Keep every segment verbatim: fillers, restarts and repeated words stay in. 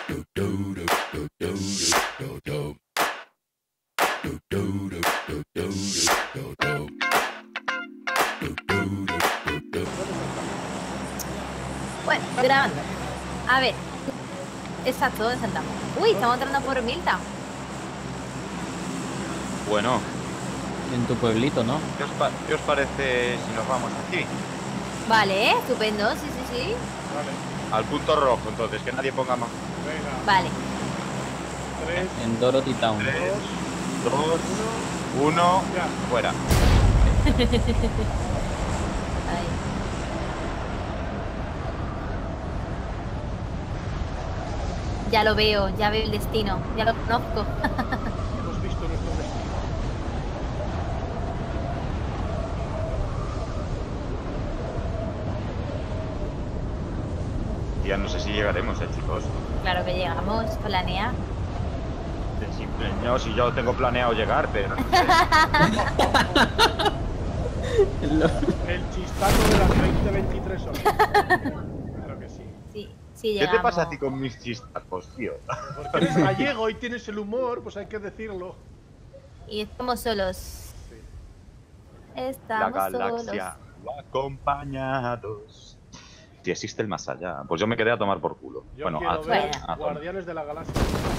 Bueno, grabando. A ver. Exacto, ¿dónde sentamos? Uy, estamos entrando por Milta. Bueno. En tu pueblito, ¿no? ¿Qué os, pa ¿Qué os parece si nos vamos aquí? Vale, estupendo, sí, sí, sí. Vale. Al punto rojo, entonces, que nadie ponga más. Venga. Vale. Tres, En Dorothy Town. Tres, dos, uno, ya. fuera. Ahí. Ya lo veo, ya veo el destino, ya lo conozco. Hemos visto nuestro destino. Ya no sé si llegaremos, eh, chicos. Claro que llegamos, planea. Sí, no, si yo tengo planeado llegar, pero no sé. El chistaco de las veinte veintitrés horas. Claro que sí. Sí, sí, ¿Qué llegamos. te pasa a ti con mis chistacos, tío? Porque eres gallego y tienes el humor, pues hay que decirlo. Y estamos solos. Sí. La Estamos galaxia solos. acompañados. Si existe el más allá. Pues yo me quedé a tomar por culo. Yo Bueno, quiero a, ver a- a- Guardianes de la Galaxia.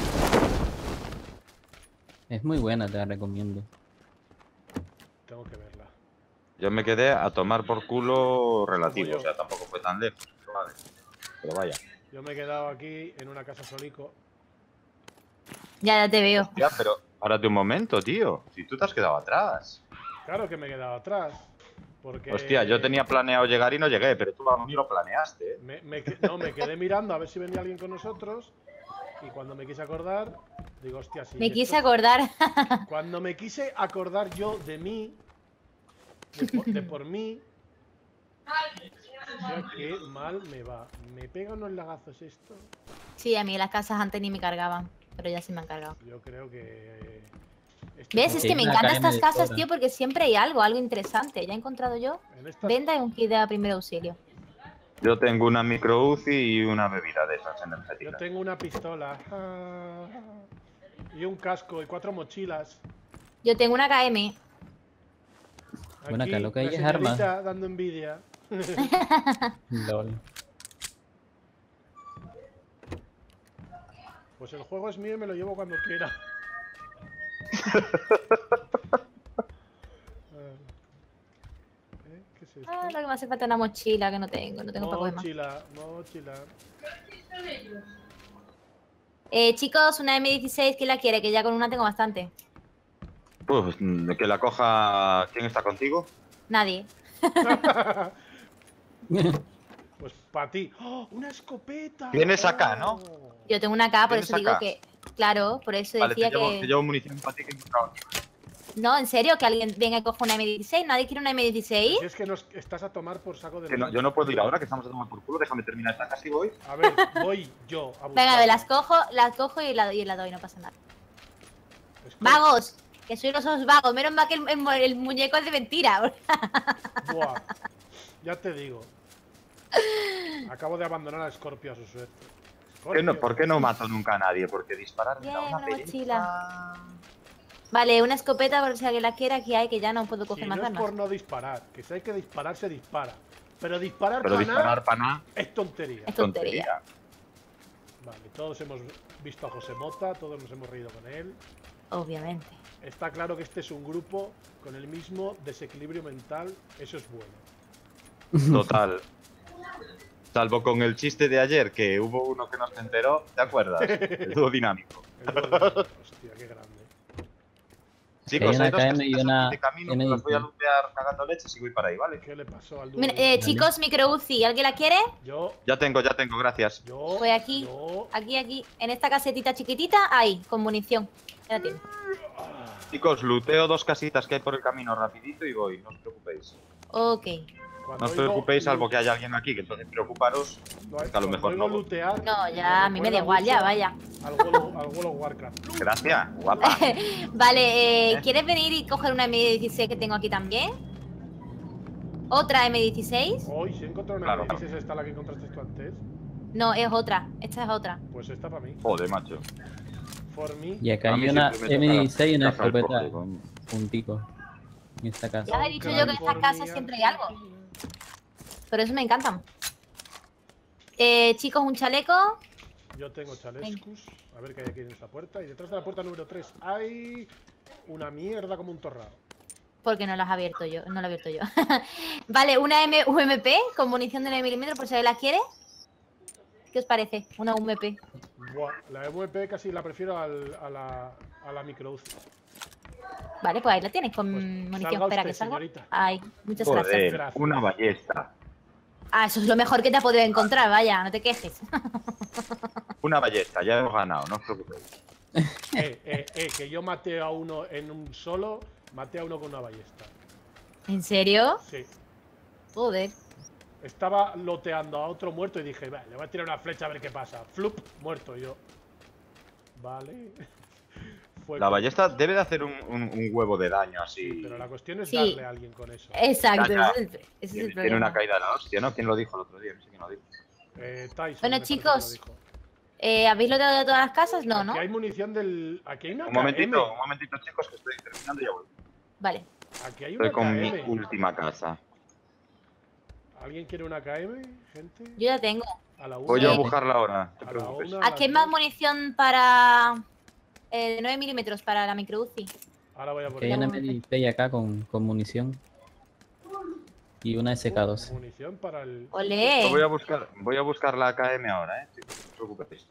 Es muy buena, te la recomiendo. Tengo que verla. yo me quedé a tomar por culo relativo. yo. O sea, tampoco fue tan lejos. Pero, vale. Pero vaya. Yo me he quedado aquí en una casa solico. Ya, ya te veo. Ya, pero párate un momento, tío. Si tú te has quedado atrás. Claro que me he quedado atrás. Porque Hostia, yo tenía planeado llegar y no llegué, pero tú a mí lo planeaste, ¿eh? Me, me que- no, me quedé mirando a ver si venía alguien con nosotros. Y cuando me quise acordar, digo, hostia, sí. Me esto- quise acordar. Cuando me quise acordar yo de mí, de por, de por mí, hostia, qué mal me va. ¿Me pega unos lagazos esto? Sí, a mí las casas antes ni me cargaban, pero ya sí me han cargado. Yo creo que... este ¿Ves? juego- Es que me Una encantan cadena estas de casas, sobra. tío, porque siempre hay algo, algo interesante. Ya he encontrado yo. en estas- Venda y un kit de primer auxilio. Yo tengo una micro U C I y una bebida de esas Yo energéticas. tengo una pistola. ah, y un casco y cuatro mochilas. Yo tengo una K M. Bueno, acá lo que hay la es armas. señorita dando envidia. Lol. Pues el juego es mío y me lo llevo cuando quiera. ¿Eh? ¿Qué es esto? Ah, lo que me hace falta es una mochila que no tengo, no tengo para coger más. Mochila, mochila. Eh, chicos, una M dieciséis, ¿quién la quiere? Que ya con una tengo bastante. Pues mm, que la coja. ¿Quién está contigo? Nadie. Pues para ti. ¡Oh, una escopeta! Tienes acá, ¿no? Yo tengo una K, por ¿Tienes eso digo acá? que... Claro, por eso Vale, te decía llevo, que... te llevo munición para ti que he encontrado aquí. No, en serio, que alguien venga y coja una M dieciséis. ¿Nadie quiere una M dieciséis? Si es que nos estás a tomar por saco de Que no- yo no puedo ir ahora, que estamos a tomar por culo. Déjame terminar esta casa y voy. A ver, voy yo a buscar. Venga, me las cojo, las cojo y la, y la doy, no pasa nada. Esco- ¡Vagos! Que soy los dos vagos. Menos mal que el, el mu- el muñeco es de mentira. Buah. Ya te digo. Acabo de abandonar a Scorpio a su suerte. ¿Por qué, no, Scorpio. ¿Por qué no mato nunca a nadie? Porque disparar me Bien, da una una pereza. mochila. Vale, una escopeta por si alguien la quiere. Aquí hay, que ya no puedo Si coger no más es armas. por no disparar, que si hay que disparar, se dispara. Pero disparar Pero para disparar nada para nada. es tontería. Es tontería. Vale, todos hemos visto a José Mota, todos nos hemos reído con él. Obviamente. Está claro que este es un grupo con el mismo desequilibrio mental, eso es bueno. Total. Salvo con el chiste de ayer, que hubo uno que no se enteró, ¿te acuerdas? El dúo dinámico. El dúo de- Hostia, qué grande. Chicos, una hay dos K M y casitas una aquí de camino, N que las voy a dieciséis. lootear cagando leches y voy para ahí, ¿vale? ¿Qué le pasó al dúo? Mira, de- eh, chicos, micro U C I. ¿Alguien la quiere? Yo, Ya tengo, ya tengo, gracias. yo, Pues aquí. yo. Aquí, aquí. En esta casetita chiquitita, ahí, con munición. Ya la tiene. Chicos, looteo dos casitas que hay por el camino rapidito y voy, no os preocupéis. Ok. Cuando No os oigo preocupéis, salvo lu- que haya alguien aquí, que entonces preocuparos. no, que a lo cuando mejor oigo no. lootear, No, ya, a mí me da recuerda igual, ya, mucho vaya. Al World, al World of Warcraft. Gracias, guapa. Vale, eh, ¿Eh? ¿quieres venir y coger una M dieciséis que tengo aquí también? ¿Otra M dieciséis? Hoy, si he encontrado una Claro. M dieciséis, esta la que encontraste tú antes. No, es otra. Esta es otra. Pues esta para mí. Joder, macho. For me. Y acá A hay mí una siempre me M toca dieciséis y una cazar escopeta coge, coño. puntico. En esta casa. Ya he dicho yo que en estas casas siempre hay algo. Por eso me encantan. Eh, chicos, un chaleco. Yo tengo chalescus. A ver qué hay aquí en esta puerta. Y detrás de la puerta número tres hay una mierda como un torrado. Porque no las he abierto yo. No la he abierto yo. Vale, una M U M P con munición de nueve milímetros por si alguien la quiere. ¿Qué os parece? Una U M P. Buah, la M V P casi la prefiero al, a la, a la micro U C I. Vale, pues ahí la tienes con Pues munición. salga Espera, usted, que salga. señorita. Ay, muchas gracias. Joder, Gracias. una ballesta. Ah, eso es lo mejor que te ha podido encontrar, vaya, no te quejes. Una ballesta, ya hemos ganado, no os preocupéis. Eh, eh, eh, que yo maté a uno en un solo, maté a uno con una ballesta. ¿En serio? Sí. Joder. Estaba loteando a otro muerto y dije, vale, le voy a tirar una flecha a ver qué pasa. Flup, muerto yo. Vale. Fue La con- ballesta debe de hacer un, un- un huevo de daño Sí, así. pero la cuestión es Sí. darle a alguien con eso. Exacto, Ya, ya. ese es el, ese es el Tiene, tiene problema. una caída de la hostia, ¿no? ¿Quién lo dijo el otro día? No sé quién lo dijo. Eh, Tyson, Bueno, me parece que chicos, lo dijo. Eh, ¿Habéis loteado de todas las casas? No, ¿no? Aquí hay munición del. Aquí hay una Un K M. momentito, un momentito, chicos, que estoy terminando y ya voy. Vale. Aquí hay Estoy una con mi K M. última casa. ¿Alguien quiere una K M, gente? Yo ya tengo. A la una. Voy yo a Sí. buscarla ahora, no te A la preocupes. una, a Aquí hay las más dos. munición para... Eh, de nueve milímetros para la micro U C I. Ahora voy a por Que hay ella. una M dieciséis acá con, con munición. Y una S K doce. Munición para el. ¡Olé! Yo voy a buscar, voy a buscar la K M ahora, eh. chicos, no os preocupéis.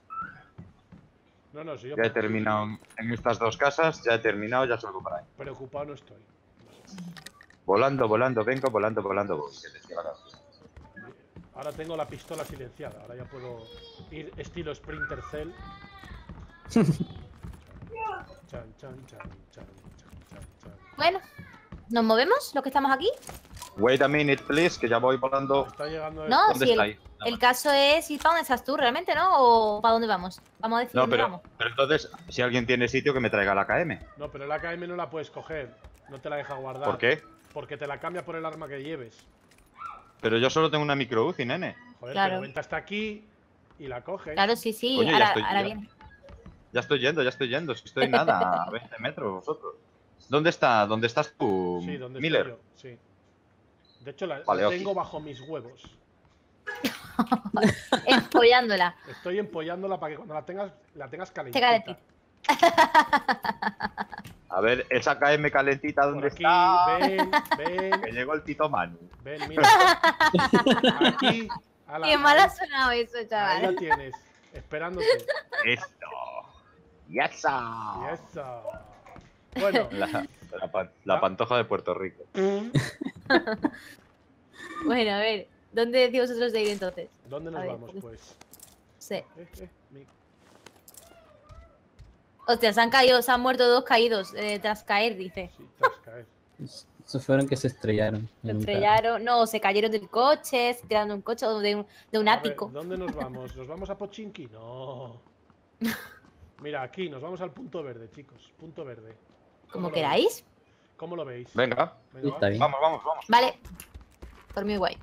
No, no, si yo Ya he terminado en- en estas dos casas, ya he terminado, ya salgo por ahí. preocupado no estoy. Volando, volando, vengo, volando, volando, voy. Que decía la canción. Ahora tengo la pistola silenciada. Ahora ya puedo ir estilo Sprinter Cell. Chan, chan, chan, chan, chan, chan, chan. Bueno, ¿nos movemos los que estamos aquí? Wait a minute, please, que ya voy volando. Está llegando el- No, ¿Dónde si el, estáis? el caso es ir para dónde estás tú realmente, ¿no? ¿O para dónde vamos? Vamos a decir No, dónde pero, vamos. pero entonces, si alguien tiene sitio, que me traiga la K M. No, pero la K M no la puedes coger. No te la deja guardar. ¿Por qué? Porque te la cambia por el arma que lleves. Pero yo solo tengo una micro U C I, nene. Joder, Claro. pero venta está aquí y la coges. Claro, sí, sí. Coño, ya ahora estoy- ahora ya- bien. Ya estoy yendo, ya estoy yendo. Si estoy nada, a veinte metros vosotros. ¿Dónde está? ¿Dónde estás tú, Sí, donde Miller? estoy yo. Sí. De hecho, la, Vale, la ok. tengo bajo mis huevos. Empollándola. Estoy empollándola para que cuando la tengas, la tengas Esté calentita. calentita. A ver, esa K M calentita, Por ¿dónde aquí, está? ven, Que ven, llegó el Tito Manu. ven, mira. Aquí, a la, Qué mal ha ahí, sonado eso, ahí la chaval. tienes, esperándote. Esto. ¡Yasa! Y eso. Bueno, La, la pan- la pantoja de Puerto Rico. Bueno, a ver. ¿Dónde decís vosotros de ir entonces? ¿dónde A nos ver, vamos, pues- pues? Sí. Eh, eh, mi- Hostia, se han caído, se han muerto dos caídos eh, tras caer, dice. Sí, tras caer. Esos fueron que se estrellaron. Se en un carro. estrellaron, no, se cayeron del coche, se tiraron de un coche o de un, de un A ver, ático. ¿dónde nos vamos? ¿Nos vamos a Pochinki? No. Mira, aquí, nos vamos al punto verde, chicos. Punto verde. ¿Cómo Como lo queráis. veis? ¿Cómo lo veis? Venga, Venga, Está va. bien. vamos, vamos, vamos. Vale. Por mí guay.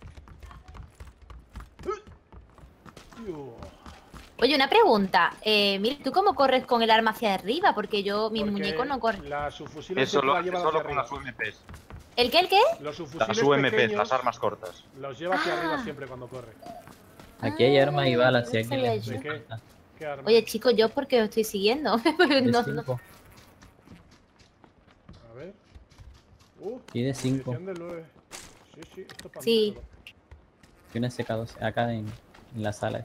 Tío. Oye, una pregunta. Eh, mira, ¿tú cómo corres con el arma hacia arriba? Porque yo, mi Porque muñeco no corre. La subfusiles Es siempre solo, la es llevan solo hacia con arriba. las U M Ps. ¿El qué, el qué? Los subfusiles Las U M Ps, pequeños las armas cortas. los lleva hacia Ah. arriba siempre cuando corre. Aquí hay armas y balas. Si Ah, a no alguien sabía les yo. hace falta. ¿Qué arma? Oye, chicos, yo porque os estoy siguiendo. De No, no. cinco. A ver. Uh, Y de cinco. munición de nueve. Sí, sí, esto para Sí. mí solo. Y una S K doce acá en, en la sala.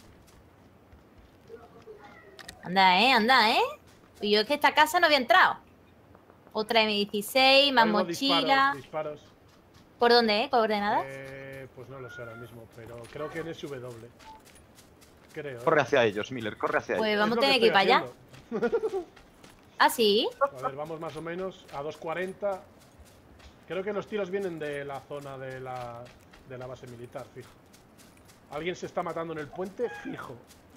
Anda, eh, anda, eh. Y yo es que esta casa no había entrado. Otra M dieciséis, más Oigo mochila. Disparos, disparos. ¿Por dónde, eh? ¿Coordenadas? Eh, pues no lo sé ahora mismo, pero creo que en S W. Creo. ¿eh? Corre hacia ellos, Miller, corre hacia Pues ellos. vamos Es a lo tener que ir para estoy allá. haciendo. Ah, sí. A ver, vamos más o menos a dos cuarenta. Creo que los tiros vienen de la zona de la, de la base militar, fijo. Alguien se está matando en el puente, fijo.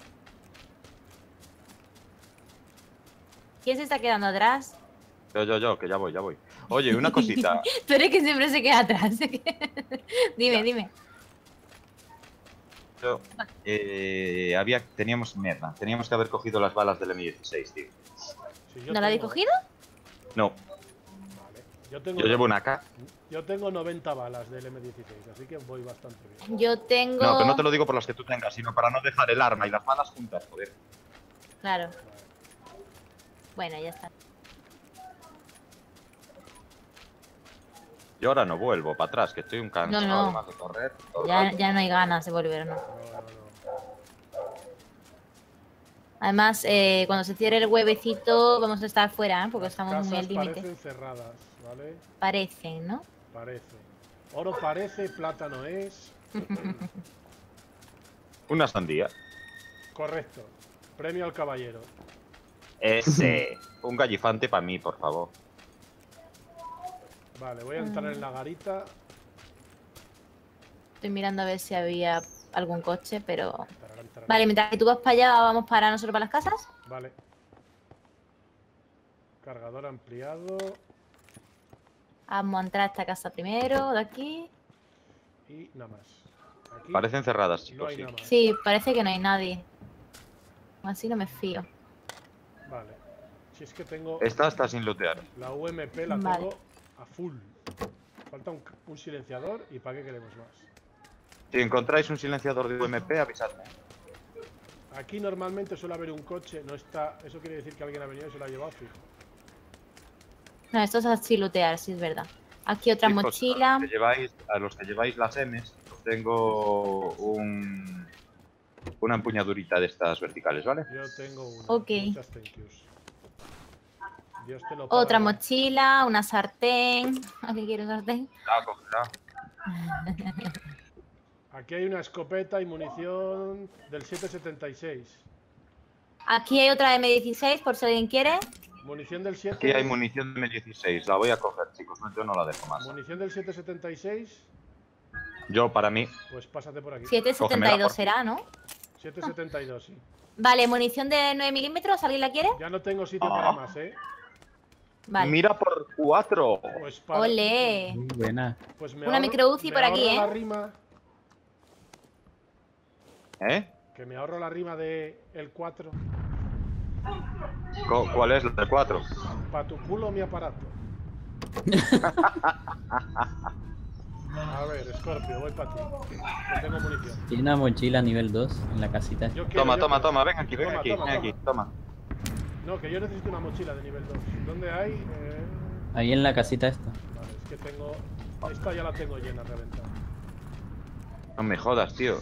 ¿Quién se está quedando atrás? Yo, yo, yo, que ya voy, ya voy. Oye, una cosita. Tú eres que siempre se queda atrás. dime, dime. eh, había, teníamos mierda. Teníamos que haber cogido las balas del eme dieciséis, tío. Sí, yo ¿No la habéis tengo- cogido? No, Vale. Yo tengo, yo llevo una A K. yo tengo noventa balas del eme dieciséis, así que voy bastante bien. Yo tengo... No, pero no te lo digo por las que tú tengas, sino para no dejar el arma y las balas juntas, joder. Claro. Vale. Bueno, ya está. Yo ahora no vuelvo para atrás, que estoy un cansado No, no. además de correr. todo el Ya, rato. ya no hay ganas de volver, ¿no? No, no, no. Además, eh, cuando se cierre el huevecito vamos a estar fuera, ¿eh? Porque Las estamos muy al casas límite. parecen cerradas, ¿vale? Parecen, ¿no? Parece. Oro parece, plátano es. Una sandía. Correcto. Premio al caballero. Ese. Un gallifante para mí, por favor. Vale, voy a entrar en la garita. Estoy mirando a ver si había algún coche, pero... Tararán, tararán. Vale, mientras que tú vas para allá, vamos para nosotros para las casas. Vale. Cargador ampliado. Vamos a entrar a esta casa primero, de aquí. Y nada más. Aquí Parecen cerradas, no chicos, hay sí. nada más. Sí, parece que no hay nadie. Así no me fío. Vale. Si es que tengo Esta está sin lootear. la U M P, la Vale. tengo a full. Falta un, un silenciador y ¿para qué queremos más? Si encontráis un silenciador de U M P, avisadme. Aquí normalmente suele haber un coche, no está. Eso quiere decir que alguien ha venido y se lo ha llevado fijo. No, esto es así lootear, sí es verdad. Aquí otra Chicos, mochila. A los, que lleváis, a los que lleváis las M's, os tengo un, una empuñadurita de estas verticales, ¿vale? Yo tengo una. Ok. Muchas thank yous. Dios te lo Otra pague. mochila, una sartén. ¿Alguien quiere una sartén? Ah, cógela. Aquí hay una escopeta y munición del siete setenta y seis. Aquí hay otra eme dieciséis, por si alguien quiere. Munición del siete. Aquí hay munición de eme dieciséis, la voy a coger, chicos, no, yo no la dejo más. Munición del siete setenta y seis. Yo, para mí, Pues pásate por aquí. siete setenta y dos por- será, ¿no? siete setenta y dos, sí. Vale, munición de nueve milímetros, ¿alguien la quiere? Ya no tengo sitio para más, ¿eh? Vale. mira por cuatro. Pues para. Ole. Muy buena. Pues me Una ahorro- micro U C I me por aquí, ahorro ¿eh? la rima. ¿Eh? Que me ahorro la rima de el cuatro. Co- ¿Cuál es la de cuatro? Pa' tu culo mi aparato. A ver, Scorpio, voy para ti. Que tengo munición. Tiene una mochila nivel dos en la casita. Yo quiero, Toma, yo toma, quiero. toma, ven aquí, ven Toma, aquí, toma, ven toma. aquí, toma. No, que yo necesito una mochila de nivel dos. ¿Dónde hay? Eh, Ahí en la casita esta. Vale, es que tengo. Esta ya la tengo llena, reventada. No me jodas, tío.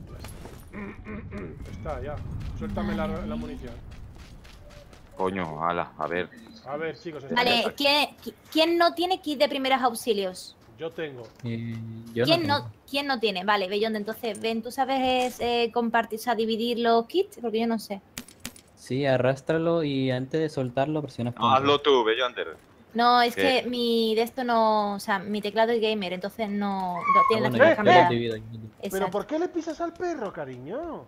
Está ya. Suéltame la, la munición. Coño, ala, a ver. A ver, chicos. está- Vale, ¿quién, qui- ¿quién no tiene kit de primeros auxilios? Yo tengo. Eh, yo ¿Quién no, no, tengo. ¿Quién no tiene? Vale, Bellonde, entonces, ven, ¿tú sabes eh, compartir, o sea, dividir los kits? Porque yo no sé. Sí, arrástralo y antes de soltarlo presionas No, hazlo tú, Beyonder. No, es ¿Qué? que mi de esto no, o sea, mi teclado es gamer, entonces no, no Ah, tiene bueno, la yo- tecla yo lo cambiada. divido, yo lo divido. ¿Pero Exacto. por qué le pisas al perro, cariño?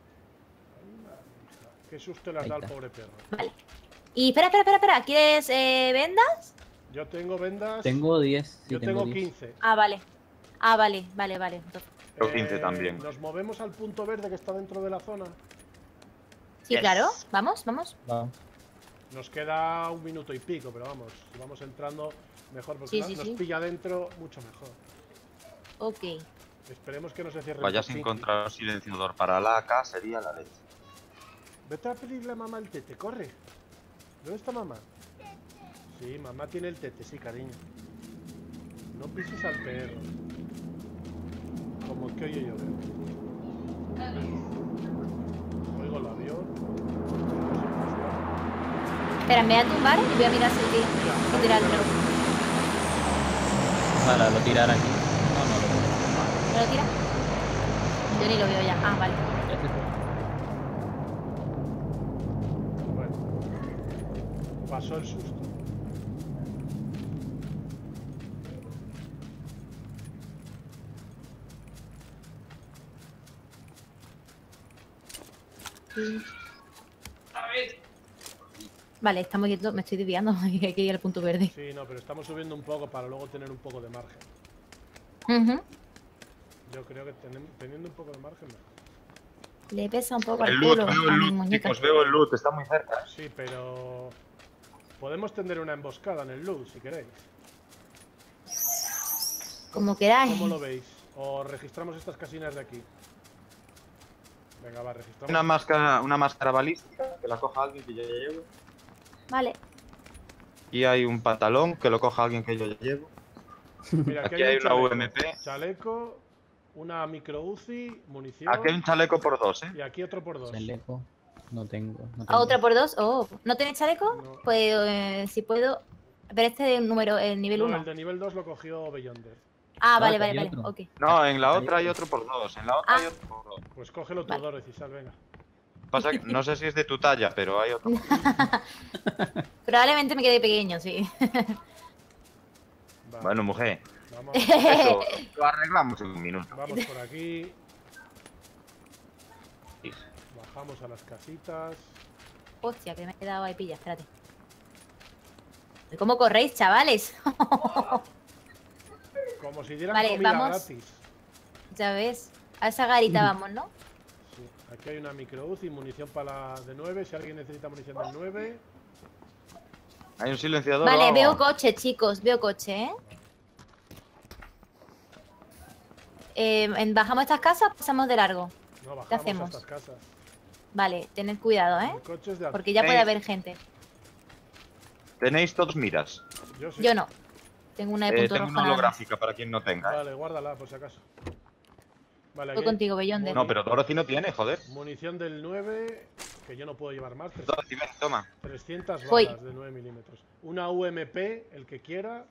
Qué susto le has Ahí dado al está. pobre perro. Vale. Y espera, espera, espera, espera, ¿quieres eh, vendas? Yo tengo vendas. Tengo diez. Sí, Yo tengo diez. quince. Ah, vale. Ah, vale, vale, vale. Entonces, Yo quince también. Nos movemos al punto verde que está dentro de la zona. sí, Yes. claro. Vamos, vamos. Va. Nos queda un minuto y pico, pero vamos, si vamos entrando mejor, porque Sí, na- sí, nos sí. pilla dentro mucho mejor. Ok. Esperemos que no se cierre el Vayas a Pochinki. encontrar un silenciador para la A K, sería la leche. Vete a pedirle a mamá el tete, corre. ¿Dónde está mamá? Sí, mamá tiene el tete, sí, cariño. No pises al perro. Como el que oye llover. Oigo el avión. Espera, me voy a tumbar y voy a mirar si tiene que tirar el reloj. Para lo tirar aquí. No, no, lo ¿Me lo tira? Yo ni lo veo ya. Ah, vale. ya se fue. Bueno. Pasó el susto. Vale, estamos yendo, me estoy desviando, hay que ir al punto verde. Sí, no, pero estamos subiendo un poco para luego tener un poco de margen. Ujú. Yo creo que tenem- teniendo un poco de margen mejor. Le pesa un poco El el loot, culo veo a el mi loot, muñeca. chicos, veo el loot, está muy cerca. Sí, pero... Podemos tender una emboscada en el loot, si queréis. Como queráis. ¿Cómo lo veis? O registramos estas casinas de aquí. Venga, va, registramos. Una máscara, una máscara balística, que la coja alguien que yo ya llevo. Vale. Y hay un pantalón, que lo coja alguien que yo ya llevo. Mira, Aquí un hay una chaleco, U M P. Chaleco, una micro U C I, munición. Aquí hay un chaleco por dos, ¿eh? Y aquí otro por dos. Chaleco. No tengo. No ¿A tengo. otra por dos? Oh, ¿no tenéis chaleco? No. Pues eh, si puedo. Pero este de número, el nivel No, uno. el de nivel dos lo cogió Beyonder. Ah, vale, Ah, vale, hay vale. otro. Ok. No, en la Hay otra hay otro. otro por dos. En la otra Ah. hay otro por dos. Pues cógelo tú, Vale. Dorothy, sal, venga. Pasa que no sé si es de tu talla, pero hay otro. Probablemente me quede pequeño, sí. Va, Bueno, mujer, vamos, eso lo arreglamos en un minuto. vamos por aquí. Bajamos a las casitas. Hostia, que me he quedado ahí pilla, espérate. ¿Cómo corréis, chavales? Como si dieran Vale, comida vamos. gratis. Ya ves. A esa garita vamos, ¿no? Sí, aquí hay una micro U C I, munición para la de nueve. Si alguien necesita munición del nueve. Hay un silenciador. Vale, vamos. veo coche, chicos. Veo coche, ¿eh? Eh, en- ¿Bajamos estas casas o pasamos de largo? No, bajamos hacemos? a estas casas. Vale, tened cuidado, ¿eh? El coche es de Porque ya puede Ey. haber gente. Tenéis todos miras. Yo sí. Yo no. Tengo una de Eh, punto tengo rojo una nada más. holográfica para quien no tenga. ¿eh? Vale, guárdala por si acaso. Vale, Voy aquí hay contigo, Beyonder. No, pero Dorothy no tiene, joder. munición del nueve, que yo no puedo llevar más. tres- Dorothy, ven, toma. trescientas Voy. balas de nueve milímetros. Una U M P, el que quiera.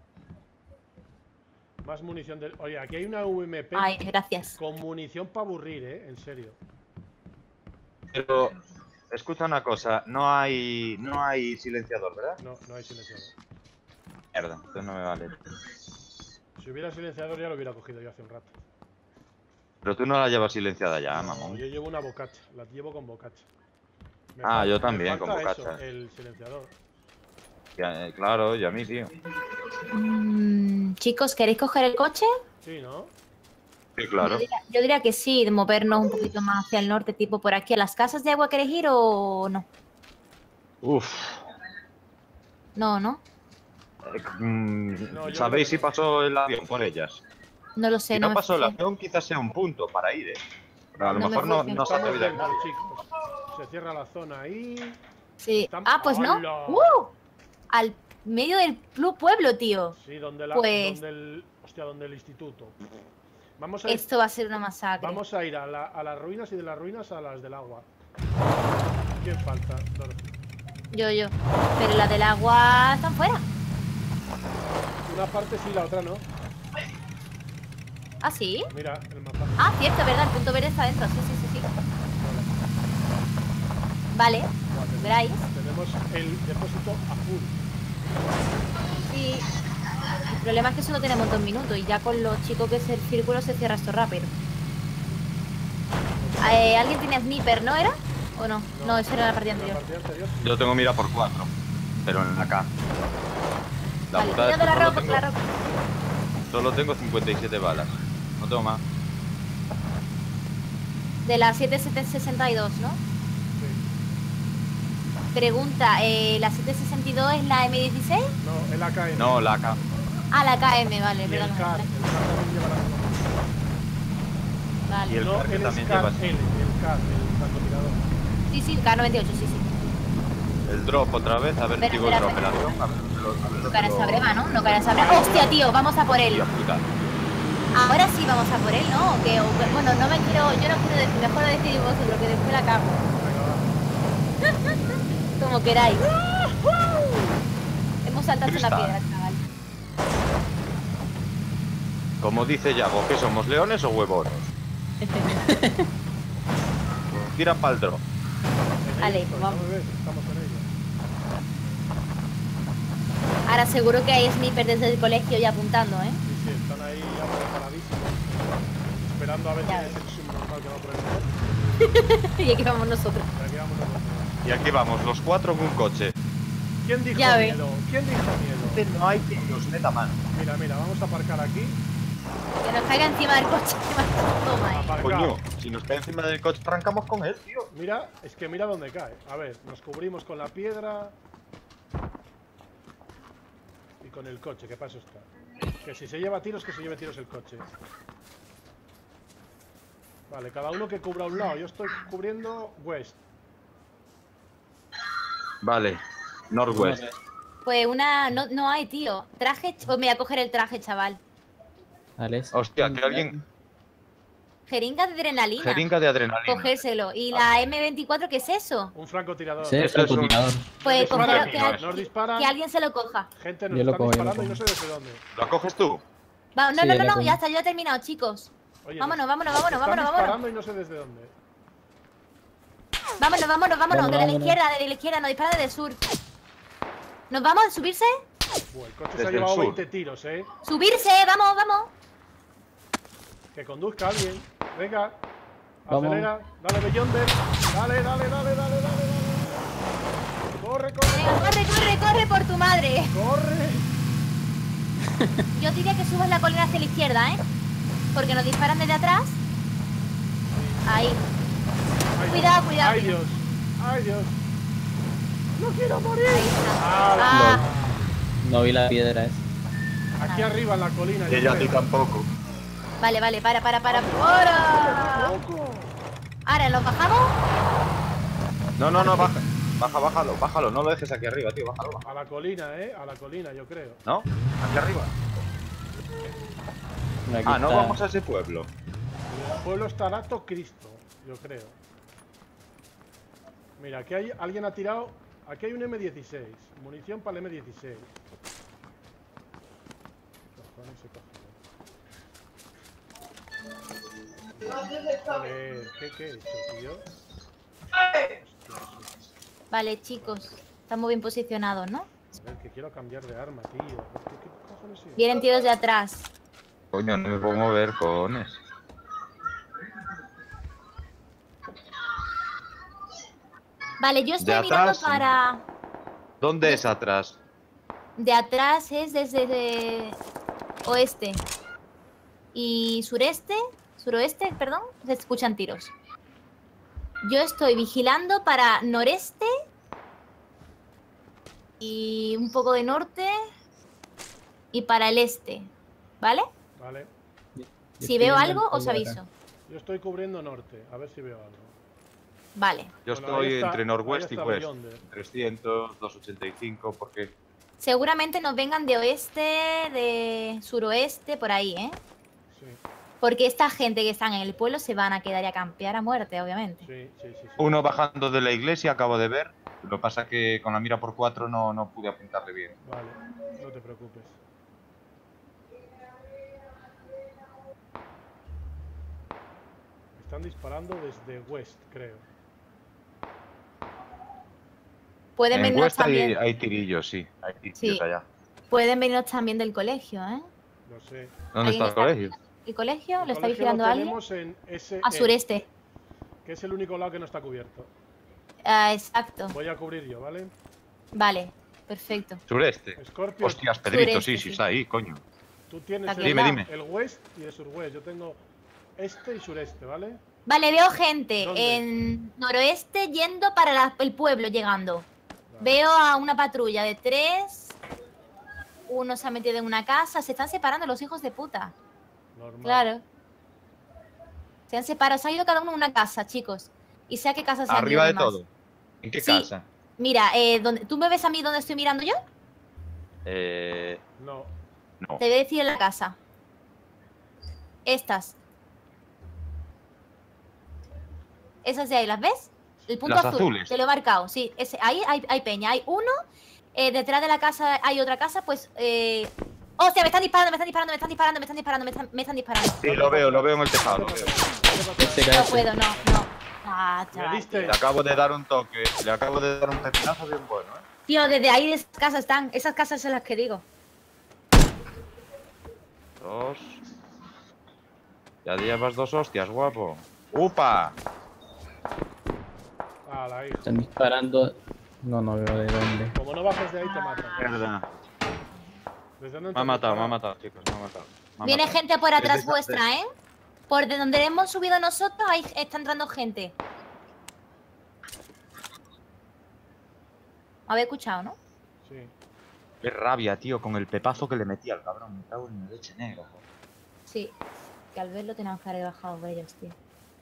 Más munición del... Oye, aquí hay una U M P Ay, gracias. con munición para aburrir, ¿eh? En serio. Pero escucha una cosa, no hay no hay silenciador, ¿verdad? No, no hay silenciador. Mierda, entonces no me vale. Si hubiera silenciador ya lo hubiera cogido yo hace un rato. Pero tú no la llevas silenciada ya, No, mamón. yo llevo una bocacha, la llevo con bocacha. Me Ah, fal- yo me también, falta con eso, bocacha. el silenciador. Ya, eh, claro, y a mí, tío. Mm, chicos, ¿queréis coger el coche? Sí, ¿no? Sí, claro. Yo diría, yo diría que sí, de movernos un poquito más hacia el norte, tipo por aquí. ¿A las casas de agua queréis ir o no? Uf. No, ¿no? Eh, mm, No, yo ¿Sabéis creo si que no. pasó el avión por ellas? No lo sé, Si no, no me pasó el fijé. avión, quizás sea un punto para ir, ¿eh? Pero a lo No me mejor no, fijé. no se ha Estamos atrevido a dentro, ir. chicos. Se cierra la zona ahí. Sí. Están- Ah, pues no. ¡Hala! ¡Uh! Al medio del plu- pueblo, tío. Sí, donde la, Pues- donde el, hostia, donde el instituto. Vamos a ir, Esto va a ser una masacre. vamos a, ir a, la- a las ruinas y de las ruinas a las del agua. ¿Quién falta? Dorothy. Yo, yo. Pero las del agua están fuera. Una parte sí, la otra no. ¿Ah, sí? Mira el mapa. Ah, cierto, ¿verdad? El punto verde está dentro. Sí, sí, sí, sí. Vale. Buah, tenemos- ¿Veráis? Tenemos el depósito a full. Sí. El problema es que solo tenemos dos minutos y ya con los chicos que es el círculo se cierra esto rápido. Eh, ¿Alguien tenía sniper, no era? ¿O no? No, eso era la partida En la anterior. partida anterior. Yo tengo mira por cuatro, pero en la K. La Vale, putada es cuidado que la solo roca, tengo, la roca. solo tengo cincuenta y siete balas. No tengo más. De la siete sesenta y dos, ¿no? Sí. Pregunta, eh, ¿la siete sesenta y dos es la eme dieciséis? No, el A K M. No, la K. Ah, la K M, vale, Y el perdón. C A R. El C A R también lleva la misma munición. Vale. Y el No, C A R que el también Scar lleva- L, el C A R, el francotirador. Sí, sí, K noventa y ocho, sí, sí. El drop otra vez, a ver, Espera, digo el espera, drop, el avión, a ver, a ver, a ver, No cara lo- esa breva, ¿no? No cara esa breva. ¡Hostia, tío! Vamos a por él. Hostia puta. Ahora sí vamos a por él, ¿no? O que, o que- bueno, no me quiero, yo no quiero decir, mejor lo decís vosotros, que después la cago. Venga, va. Como queráis. Hemos saltado en la Cristal. piedra, chaval. Como dice Yago, ¿qué somos, leones o huevones? Tira pa'l drop. En Vale, ello estoy, vamos. ¿no me ves? Estamos en ello. Ahora seguro que hay snipers desde el colegio ya apuntando, ¿eh? Sí, sí, están ahí ya preparadísimos. Esperando a ver Ya quién es ves. el subnormal que va por el medio. Y aquí vamos nosotros. Y aquí vamos nosotros. Y aquí vamos, los cuatro en un coche. ¿Quién dijo Ya ves. miedo? ¿Quién dijo miedo? No hay quien nos meta mano. Mira, mira, vamos a aparcar aquí. Que nos caiga encima del coche. Toma, eh. Aparcado. Coño, si nos cae encima del coche, arrancamos con él, tío. Mira, es que mira dónde cae. A ver, nos cubrimos con la piedra. Y con el coche, ¿qué paso está? Que si se lleva tiros, que se lleve tiros el coche. Vale, cada uno que cubra un lado. Yo estoy cubriendo west. Vale, Northwest. Pues una. No, no hay, tío. Traje. Pues me voy a coger el traje, chaval. Alex. Hostia, que alguien. Jeringa de adrenalina. Jeringa de adrenalina. Cogérselo. ¿Y la eme veinticuatro qué es eso? Un francotirador. Sí, Eso es un- francotirador. Pues Nos cogero, disparan, que, no, al- nos disparan. que alguien se lo coja. Gente, nos Yo lo están cojo, yo lo disparando y no cojo. sé desde dónde. ¿Lo coges tú? Va, no, Sí, no, yo no, lo no, cojo. ya está, yo he terminado, chicos. Oye, Vámonos, nos- vámonos, nos vámonos, están vámonos, vámonos. disparando y no sé desde dónde. Vámonos, vámonos, vámonos. Vamos, De la vámonos. izquierda, de la izquierda, nos disparan desde el sur. ¿Nos vamos a subirse? Buah, el coche se Desde ha el llevado sur. veinte tiros, eh. ¡Subirse! ¡Vamos, vamos! Que conduzca alguien. Venga. Vamos. Acelera. Dale, Beyonder. Dale, dale, dale, dale, dale, dale. Corre, corre, Venga, corre, corre, corre por tu madre. corre. Yo diría que subas la colina hacia la izquierda, ¿eh? Porque nos disparan desde atrás. Ahí. Ay, Cuidado, cuidado. Ay, Dios. Ay, Dios. No quiero morir. Ahí está. Ah, Ah, No vi la piedra esa. aquí arriba en la colina. Y yo a ti creo. tampoco. vale, vale, para, para, para. ¡Ahora! Loco. Ahora, ¿nos bajamos? No, no, no, baja. Baja, bájalo, bájalo. No lo dejes aquí arriba, tío. Bájalo, bájalo. A la colina, eh. A la colina, yo creo. ¿No? Aquí arriba. Aquí Ah, no está. vamos a ese pueblo. El pueblo estará to Cristo, yo creo. Mira, aquí hay alguien ha tirado. Aquí hay un eme dieciséis. Munición para el eme dieciséis. Cojones, se coge. Joder, ¿qué, qué he hecho, tío? Vale, chicos. Estamos bien posicionados, ¿no? Joder, que quiero cambiar de arma, tío. ¿Qué, qué cojones es? Vienen tiros de atrás. Coño, no me puedo mover, cojones. Vale, yo estoy De mirando atrás. para... ¿Dónde es atrás? De atrás es desde de oeste y sureste, suroeste, perdón, se escuchan tiros. Yo estoy vigilando para noreste y un poco de norte y para el este, ¿vale? Vale. Yo Si estoy veo en el algo, os pueblo de aviso. acá. Yo estoy cubriendo norte, a ver si veo algo. Vale. Yo Bueno, estoy ahí está- entre Northwest ahí y está West. Beyonder. trescientos, doscientos ochenta y cinco, porque... Seguramente nos vengan de oeste, de suroeste, por ahí, ¿eh? Sí, Porque esta gente que están en el pueblo se van a quedar y a campear a muerte, obviamente. sí, sí, sí, sí. Uno bajando de la iglesia, acabo de ver. Lo que pasa que con la mira por cuatro no, no pude apuntarle bien. Vale, no te preocupes. Me están disparando desde west, creo. Pueden En venirnos West hay, también. hay tirillos, sí. Hay tirillos Sí. allá. Pueden venirnos también del colegio, ¿eh? No sé. ¿Dónde está el está? colegio? ¿El colegio? El ¿Lo está colegio vigilando lo alguien? tenemos en ese A sureste. que es el único lado que no está cubierto. Ah, exacto. Voy a cubrir yo, ¿vale? Vale, perfecto. Sureste. Scorpio, Hostias, Pedrito, Sureste, sí, sí. sí, está ahí, coño. tú tienes Aquí el, Dime, al dime. el west y el surwest. Yo tengo este y sureste, ¿vale? Vale, veo gente ¿Dónde? en noroeste yendo para la- el pueblo, llegando. Vale. Veo a una patrulla de tres. Uno se ha metido en una casa. Se están separando los hijos de puta. Normal. Claro. Se han separado. Se ha ido cada uno a una casa, chicos. Y sé a qué casa se han ido Arriba de además. todo. ¿En qué Sí. casa? Mira, eh, ¿dónde- ¿tú me ves a mí donde estoy mirando yo? Eh... No. No. Te voy a decir en la casa. Estas. Esas de ahí, ¿las ves? El punto Las azul. azules. Te lo he marcado, sí. Ese, ahí hay, hay peña. Hay uno. eh, detrás de la casa hay otra casa, pues... Eh... ¡Hostia! Me están disparando, me están disparando, me están disparando, me están disparando, me están, me están disparando. Sí, lo veo, lo veo en el tejado. Lo veo. Este No cae. puedo, no, no. Ah, ¿Le chaval. diste? Le acabo de dar un toque. Le acabo de dar un pepinazo bien bueno, ¿eh? Tío, desde ahí de esas casas están. Esas casas son las que digo. Dos. Ya llevas dos hostias, guapo. ¡Upa! Ah, la hija. Están disparando. No, no veo de dónde. Como no bajes de ahí, te matan. Mierda. ¿Desde dónde Me te ha han matado, me ha disparado? matado, chicos, me ha matado. Me han Viene matado. gente por Desde atrás esa- vuestra, ¿eh? Por de donde hemos subido nosotros, ahí está entrando gente. ¿Habéis escuchado, no? Sí. Qué rabia, tío, con el pepazo que le metí al cabrón. Me cago en la leche negra, joder. Sí. Que al verlo tenemos que haber bajado por ellos, tío.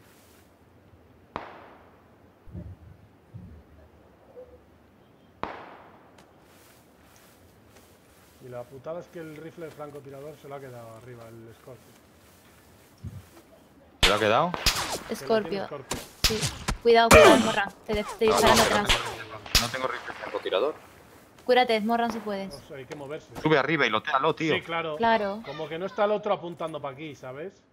Y la putada es que el rifle del francotirador se lo ha quedado arriba, el Scorpio. ¿Se lo ha quedado? Que lo tiene Scorpio. Scorpio. Sí. Cuidado, cuidado, Morran. Te te estoy disparando pero atrás. no tengo rifle francotirador. Cúrate, Morran, si No puedes. sé, hay que moverse. Sube arriba y lotealo, tío. Sí, claro. Claro. Como que no está el otro apuntando para aquí, ¿sabes?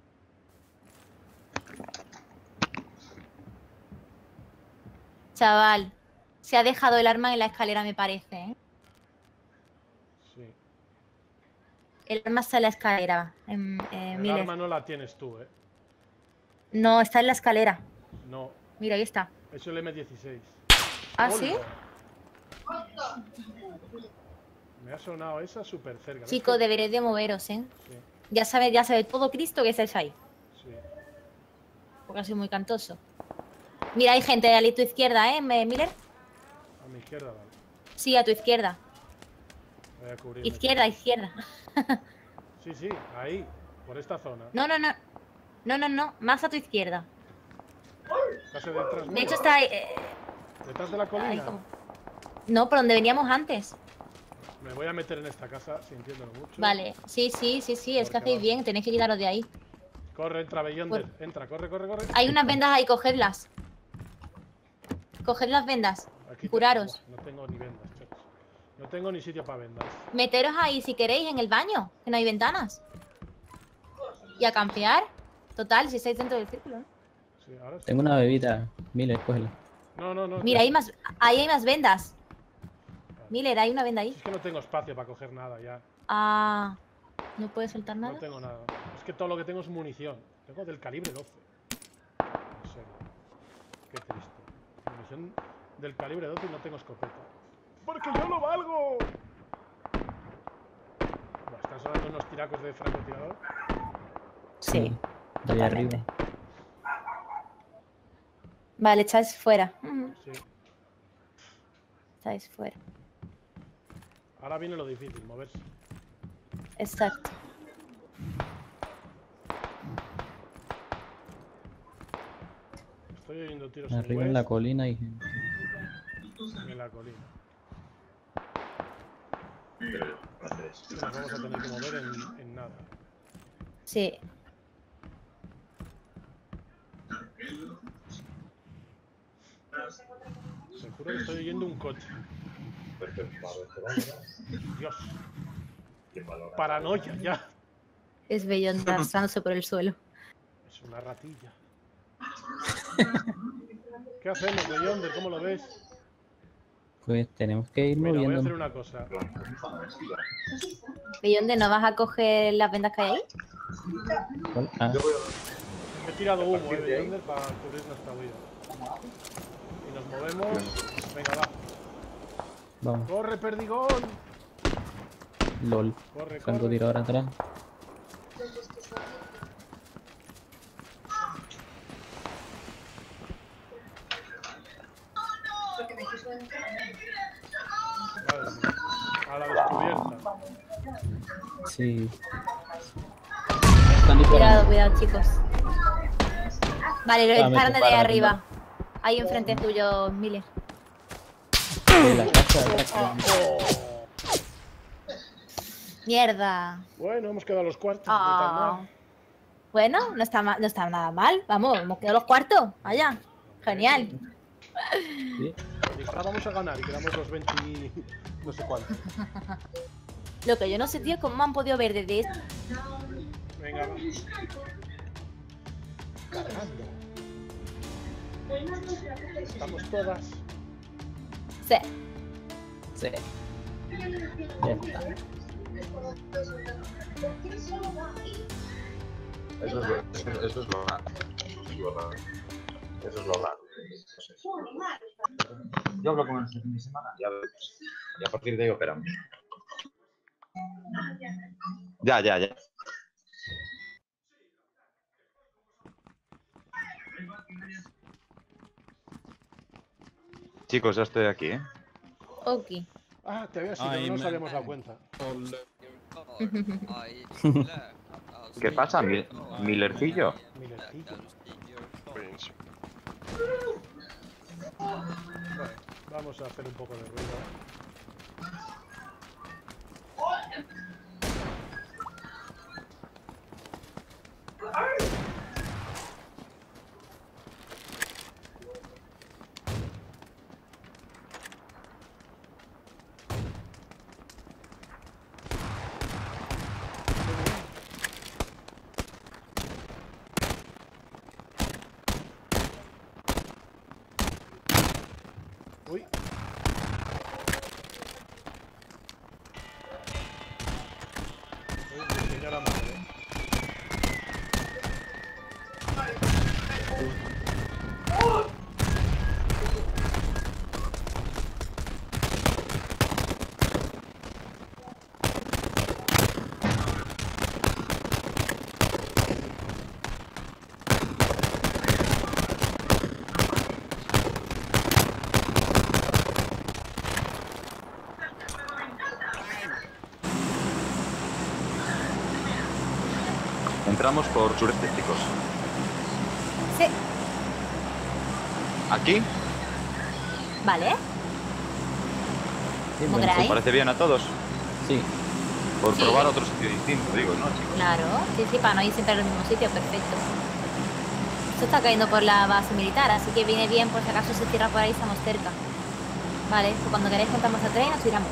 Chaval. Se ha dejado el arma en la escalera, me parece, ¿eh? Sí. El arma está en la escalera. En, eh, El Miller. arma no la tienes tú, ¿eh? No, está en la escalera. No. Mira, ahí está. Es el M dieciséis. ¿Ah, sí? Hola. Me ha sonado esa súper cerca. ¿Ves Chicos, que- deberéis de moveros, ¿eh? Sí, Ya sabe, ya sabe todo Cristo que estáis ahí. sí. Porque ha sido muy cantoso. Mira, hay gente a tu izquierda, ¿eh, Me- Miller? A mi izquierda, vale. Sí, a tu izquierda. Voy a cubrir. Izquierda, izquierda. Sí, sí, ahí. Por esta zona. No, no, no. No, no, no. Más a tu izquierda. Casi detrás De mío. hecho, está ahí. eh, Detrás de la ahí colina. como- No, por donde veníamos antes. Me voy a meter en esta casa sintiéndolo mucho. Vale. Sí, sí, sí, sí. Es que Porque hacéis va. bien. Tenéis que quitaros de ahí. Corre, entra, Beyonder. Entra, corre, corre, corre. Hay unas vendas ahí, cogedlas. Coged las vendas. Aquí te- Curaros. Buah, no tengo ni vendas, chicos. No tengo ni sitio para vendas. Meteros ahí si queréis en el baño, que no hay ventanas. Y a campear. Total, si estáis dentro del círculo, ¿no? Sí, ahora sí. Tengo una bebida. Miller, cógela. No, no, no. Mira, hay más, ahí hay más vendas. Miller, hay una venda ahí. Es que no tengo espacio para coger nada ya. Ah, no puedes soltar No nada. tengo nada. Es que todo lo que tengo es munición. Tengo del calibre doce. En serio. Qué triste. Munición del calibre doce y no tengo escopeta. ¡Porque yo lo valgo! Buah, ¿están sonando unos tiracos de francotirador? Sí, De ahí arriba. totalmente. Vale, estáis fuera. Ujú, Sí. estáis fuera. Ahora viene lo difícil, moverse. Exacto. Estoy oyendo tiros Arriba en en la West colina y y en la colina. Pero, Andrés. Que nos vamos a tener que mover en, en nada. Sí. Te juro que estoy oyendo un coche. Dios. Paranoia ya. Es bello arrastrándose por el suelo. Es una ratilla. ¿Qué hacemos, Beyonder? ¿Cómo lo ves? pues tenemos que ir Mira, voy a hacer moviendo. una cosa. ¿Y dónde no vas a coger las vendas que hay ahí? ¿Cuál? Ah, He tirado humo, eh, Beyonder, para cubrir nuestra huida. Y nos movemos. Venga, va. vamos. ¡Corre, perdigón! LOL. Corre, corre. Francotirador atrás. Vale. A la descubierta. Sí. Están disparando. Cuidado, cuidado, chicos. Vale, lo Ah, me disparan desde tumbaron, me arriba. Ahí enfrente tuyo, Miller. De la casa de atrás. Mierda. Bueno, hemos quedado a los cuartos. no tan Ah. mal. Bueno, no está, ma- no está nada mal. Vamos, hemos quedado los cuartos. Vaya. Genial. Sí. Ahora vamos a ganar y quedamos los veinte y no sé cuántos. Lo que yo no sé, tío, es cómo me han podido ver desde esto. Venga, va. Cargando. Estamos todas. Sí. Sí. Ya está. Eso es, lo- eso, eso es lo raro. Eso es lo raro. Eso es lo raro. Yo hablo con él este fin de semana y a, ver, y a partir de ahí operamos. Ya, ya, ya. Chicos, ya estoy aquí, ¿eh? Ok. Ah, te había sido, Ay, no nos man. habíamos dado cuenta. ¿Qué pasa, Mi- Millercillo? Millercillo. Buenísimo. Bueno, vamos a hacer un poco de ruido. Uy. Uy, mi señora madre. Entramos por sureste, chicos. Sí. ¿Aquí? Vale. Sí, ¿Cómo bueno, queráis? ¿Os parece bien a todos? sí. Por Sí. probar otro sitio distinto, digo, ¿no, chicos? Claro. Sí, sí, para no ir siempre al mismo sitio, perfecto. Esto está cayendo por la base militar, así que viene bien por si acaso se cierra por ahí, estamos cerca. Vale, pues cuando queráis contamos a tres y nos tiramos.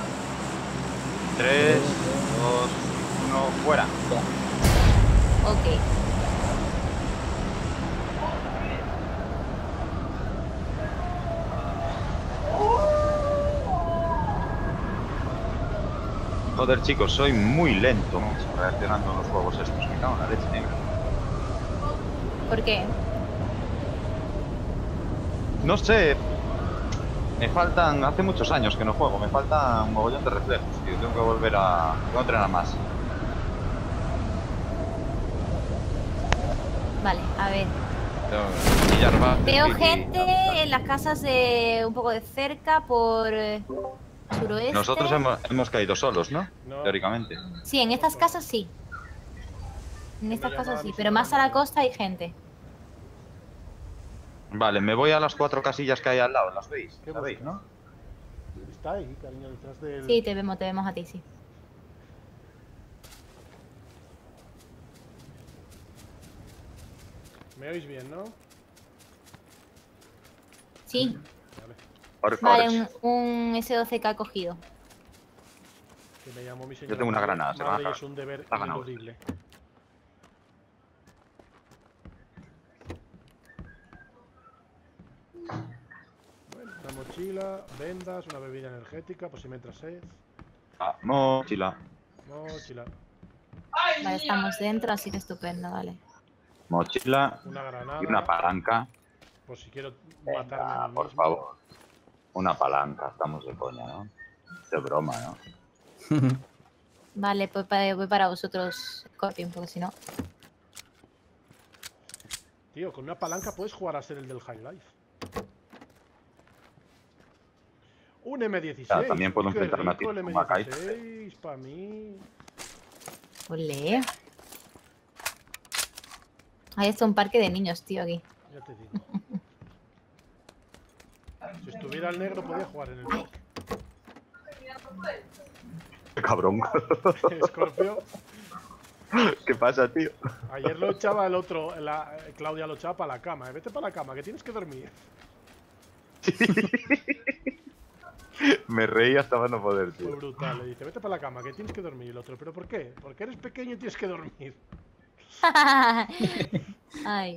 Tres, dos, uno, fuera. Ok. Joder, chicos, soy muy lento reaccionando a los juegos estos. Me cago en la leche negra. ¿Por qué? No sé. Me faltan... Hace muchos años que no juego. Me falta un mogollón de reflejos, tío. Tengo que volver a... Tengo que entrenar más. Vale, a ver. Pillar bases Veo y- gente en las casas de un poco de cerca por eh, suroeste. Nosotros hemos, hemos caído solos, ¿no? No. Teóricamente. Sí, en estas casas sí. En Me estas llama casas a sí, mí pero si más no. a la costa hay gente. Vale, me voy a las cuatro casillas que hay al lado. ¿Las veis? ¿Qué ¿Las veis, buscas? no? Está ahí, cariño, detrás del... Sí, te vemos, te vemos a ti, sí. ¿Me oís bien, no? Sí, Vale. Por vale, favor. un, un ese doce que ha cogido. Que me llamó mi señora. tengo una madre- granada, se madre, va a y es un deber Está ganado. ineludible. Bueno, una mochila, vendas, una bebida energética, por si me entra sed. Ah, mochila. Mochila, Vale, estamos dentro, así que estupendo, vale. Mochila una granada, y una palanca. por si quiero matarme a Ah, mí por mismo. favor. Una palanca. Estamos de coña, ¿no? De broma, ¿no? Vale, pues pa- voy para vosotros, Scorpion, porque si no... Tío, con una palanca puedes jugar a ser el del High Life. Un eme dieciséis. Claro, también puedo Qué enfrentarme a rico ti el como a Kai. eme dieciséis, para mí. Olé. Ahí está un parque de niños, tío, aquí. Ya te digo. Si estuviera el negro podía jugar en el parque. Qué cabrón. Scorpio. ¿Qué pasa, tío? Ayer lo echaba el otro, la, Claudia lo echaba para la cama. eh, Vete para la cama, que tienes que dormir. Me reí hasta para no poder, Fue tío. brutal. Le dice, vete para la cama, que tienes que dormir. Y el otro, ¿pero por qué? Porque eres pequeño y tienes que dormir. Ay,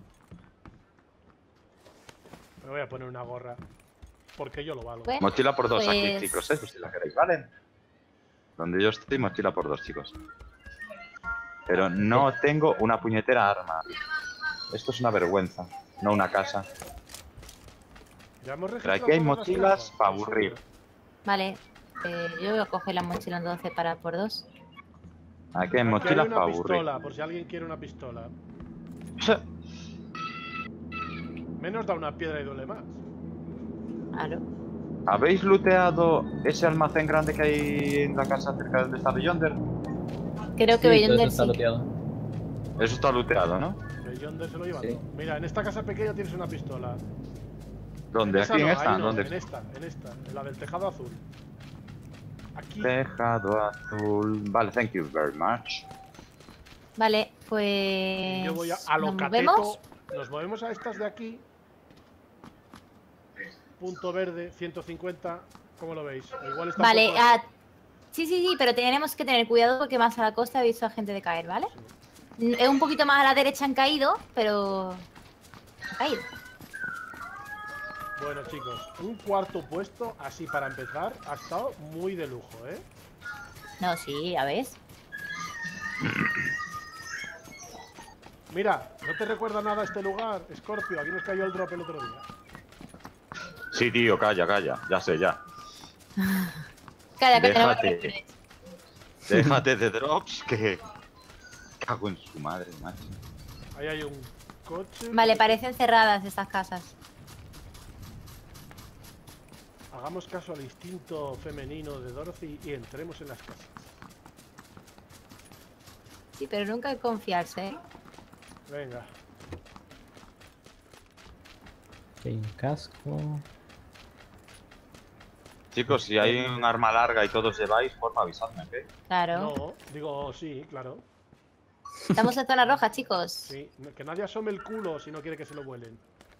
Me voy a poner una gorra. Porque yo lo valgo. bueno, Mochila por dos aquí, Pues- chicos, ¿eh? Pues si la queréis, ¿vale? Donde yo estoy, mochila por dos, chicos. Pero no tengo una puñetera arma. Esto es una vergüenza, no una casa. Ya hemos Pero registrado aquí hay todas las mochilas cajas, para ¿en aburrir. serio? vale. Eh, yo voy a coger la mochila entonces para por dos. Aquí hay Aquí hay mochilas una para aburrir. pistola, por si alguien quiere una pistola. Menos da una piedra y duele más. Claro. ¿Habéis looteado ese almacén grande que hay en la casa cerca de donde está Yonder? Creo que Sí, todo eso Beyonder está sí. looteado. Eso está looteado, ¿no? El Yonder se lo lleva Sí. todo. Mira, en esta casa pequeña tienes una pistola. ¿Dónde? En esa ¿Aquí en no, esta? ahí no, ¿Dónde? en esta, en esta, en la del tejado azul. Aquí. Tejado azul. Vale, thank you very much. Vale, Y pues... yo voy a, a lo ¿nos cateto. movemos? Nos movemos a estas de aquí. Punto verde, ciento cincuenta. ¿Cómo lo veis? Igual está un Vale, poco- ah, sí, sí, sí, pero tenemos que tener cuidado porque más a la costa he visto a gente de caer, ¿vale? Sí. Es un poquito más a la derecha han caído, pero... Han caído. Bueno, chicos, un cuarto puesto, así para empezar, ha estado muy de lujo, ¿eh? No, sí, ya ves. Mira, ¿no te recuerda nada este lugar, Scorpio? Aquí nos cayó el drop el otro día. Sí, tío, calla, calla. Ya sé, ya. Calla, que tenemos Déjate. que... Déjate de drops que... Cago en su madre, macho. Ahí hay un coche. Vale, parecen cerradas estas casas. Hagamos caso al instinto femenino de Dorothy y entremos en las casas. Sí, pero nunca hay que confiarse, ¿eh? Venga. Aquí hay un casco. Chicos, si hay un arma larga y todos lleváis, porfa, avisadme, ¿ok? Claro. No, digo sí, claro. Estamos en zona roja, chicos. Sí, que nadie asome el culo si no quiere que se lo vuelen.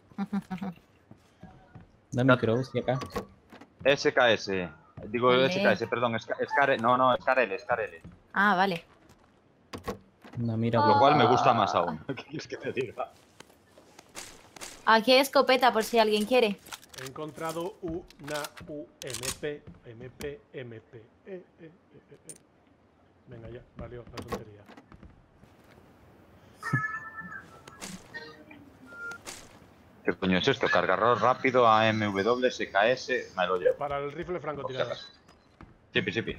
Dame crows y acá. S K S. Digo Vale. S K S, perdón, Sca- Scar... No, no, Scarel, Scarel. Ah, vale. Una mira. Lo cual me por- gusta más aún. ¿Qué quieres que te diga? Aquí hay escopeta por si alguien quiere. He encontrado una U M P, M P, M P. Eh, eh, eh, eh, eh. Venga ya, valió la tontería. ¿Qué coño es esto? Cargador rápido, A M W, S K S, me lo llevo. Para el rifle francotirador. Chipi, chipi.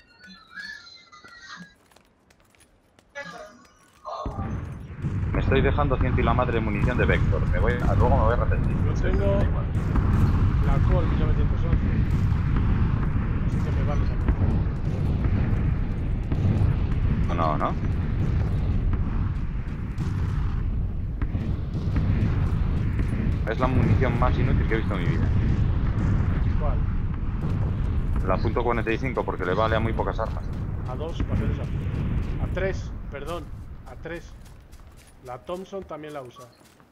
Me estoy dejando ciento y la madre de munición de Vector. Me voy a, luego me voy a arrepentir. Yo tengo la Col mil novecientos once. Así que me vale esa munición. No, no, no. Es la munición más inútil que he visto en mi vida. ¿Cuál? La punto cuarenta y cinco porque le vale a muy pocas armas. A dos para hacer esa. A tres, perdón. A tres. La Thompson también la usa.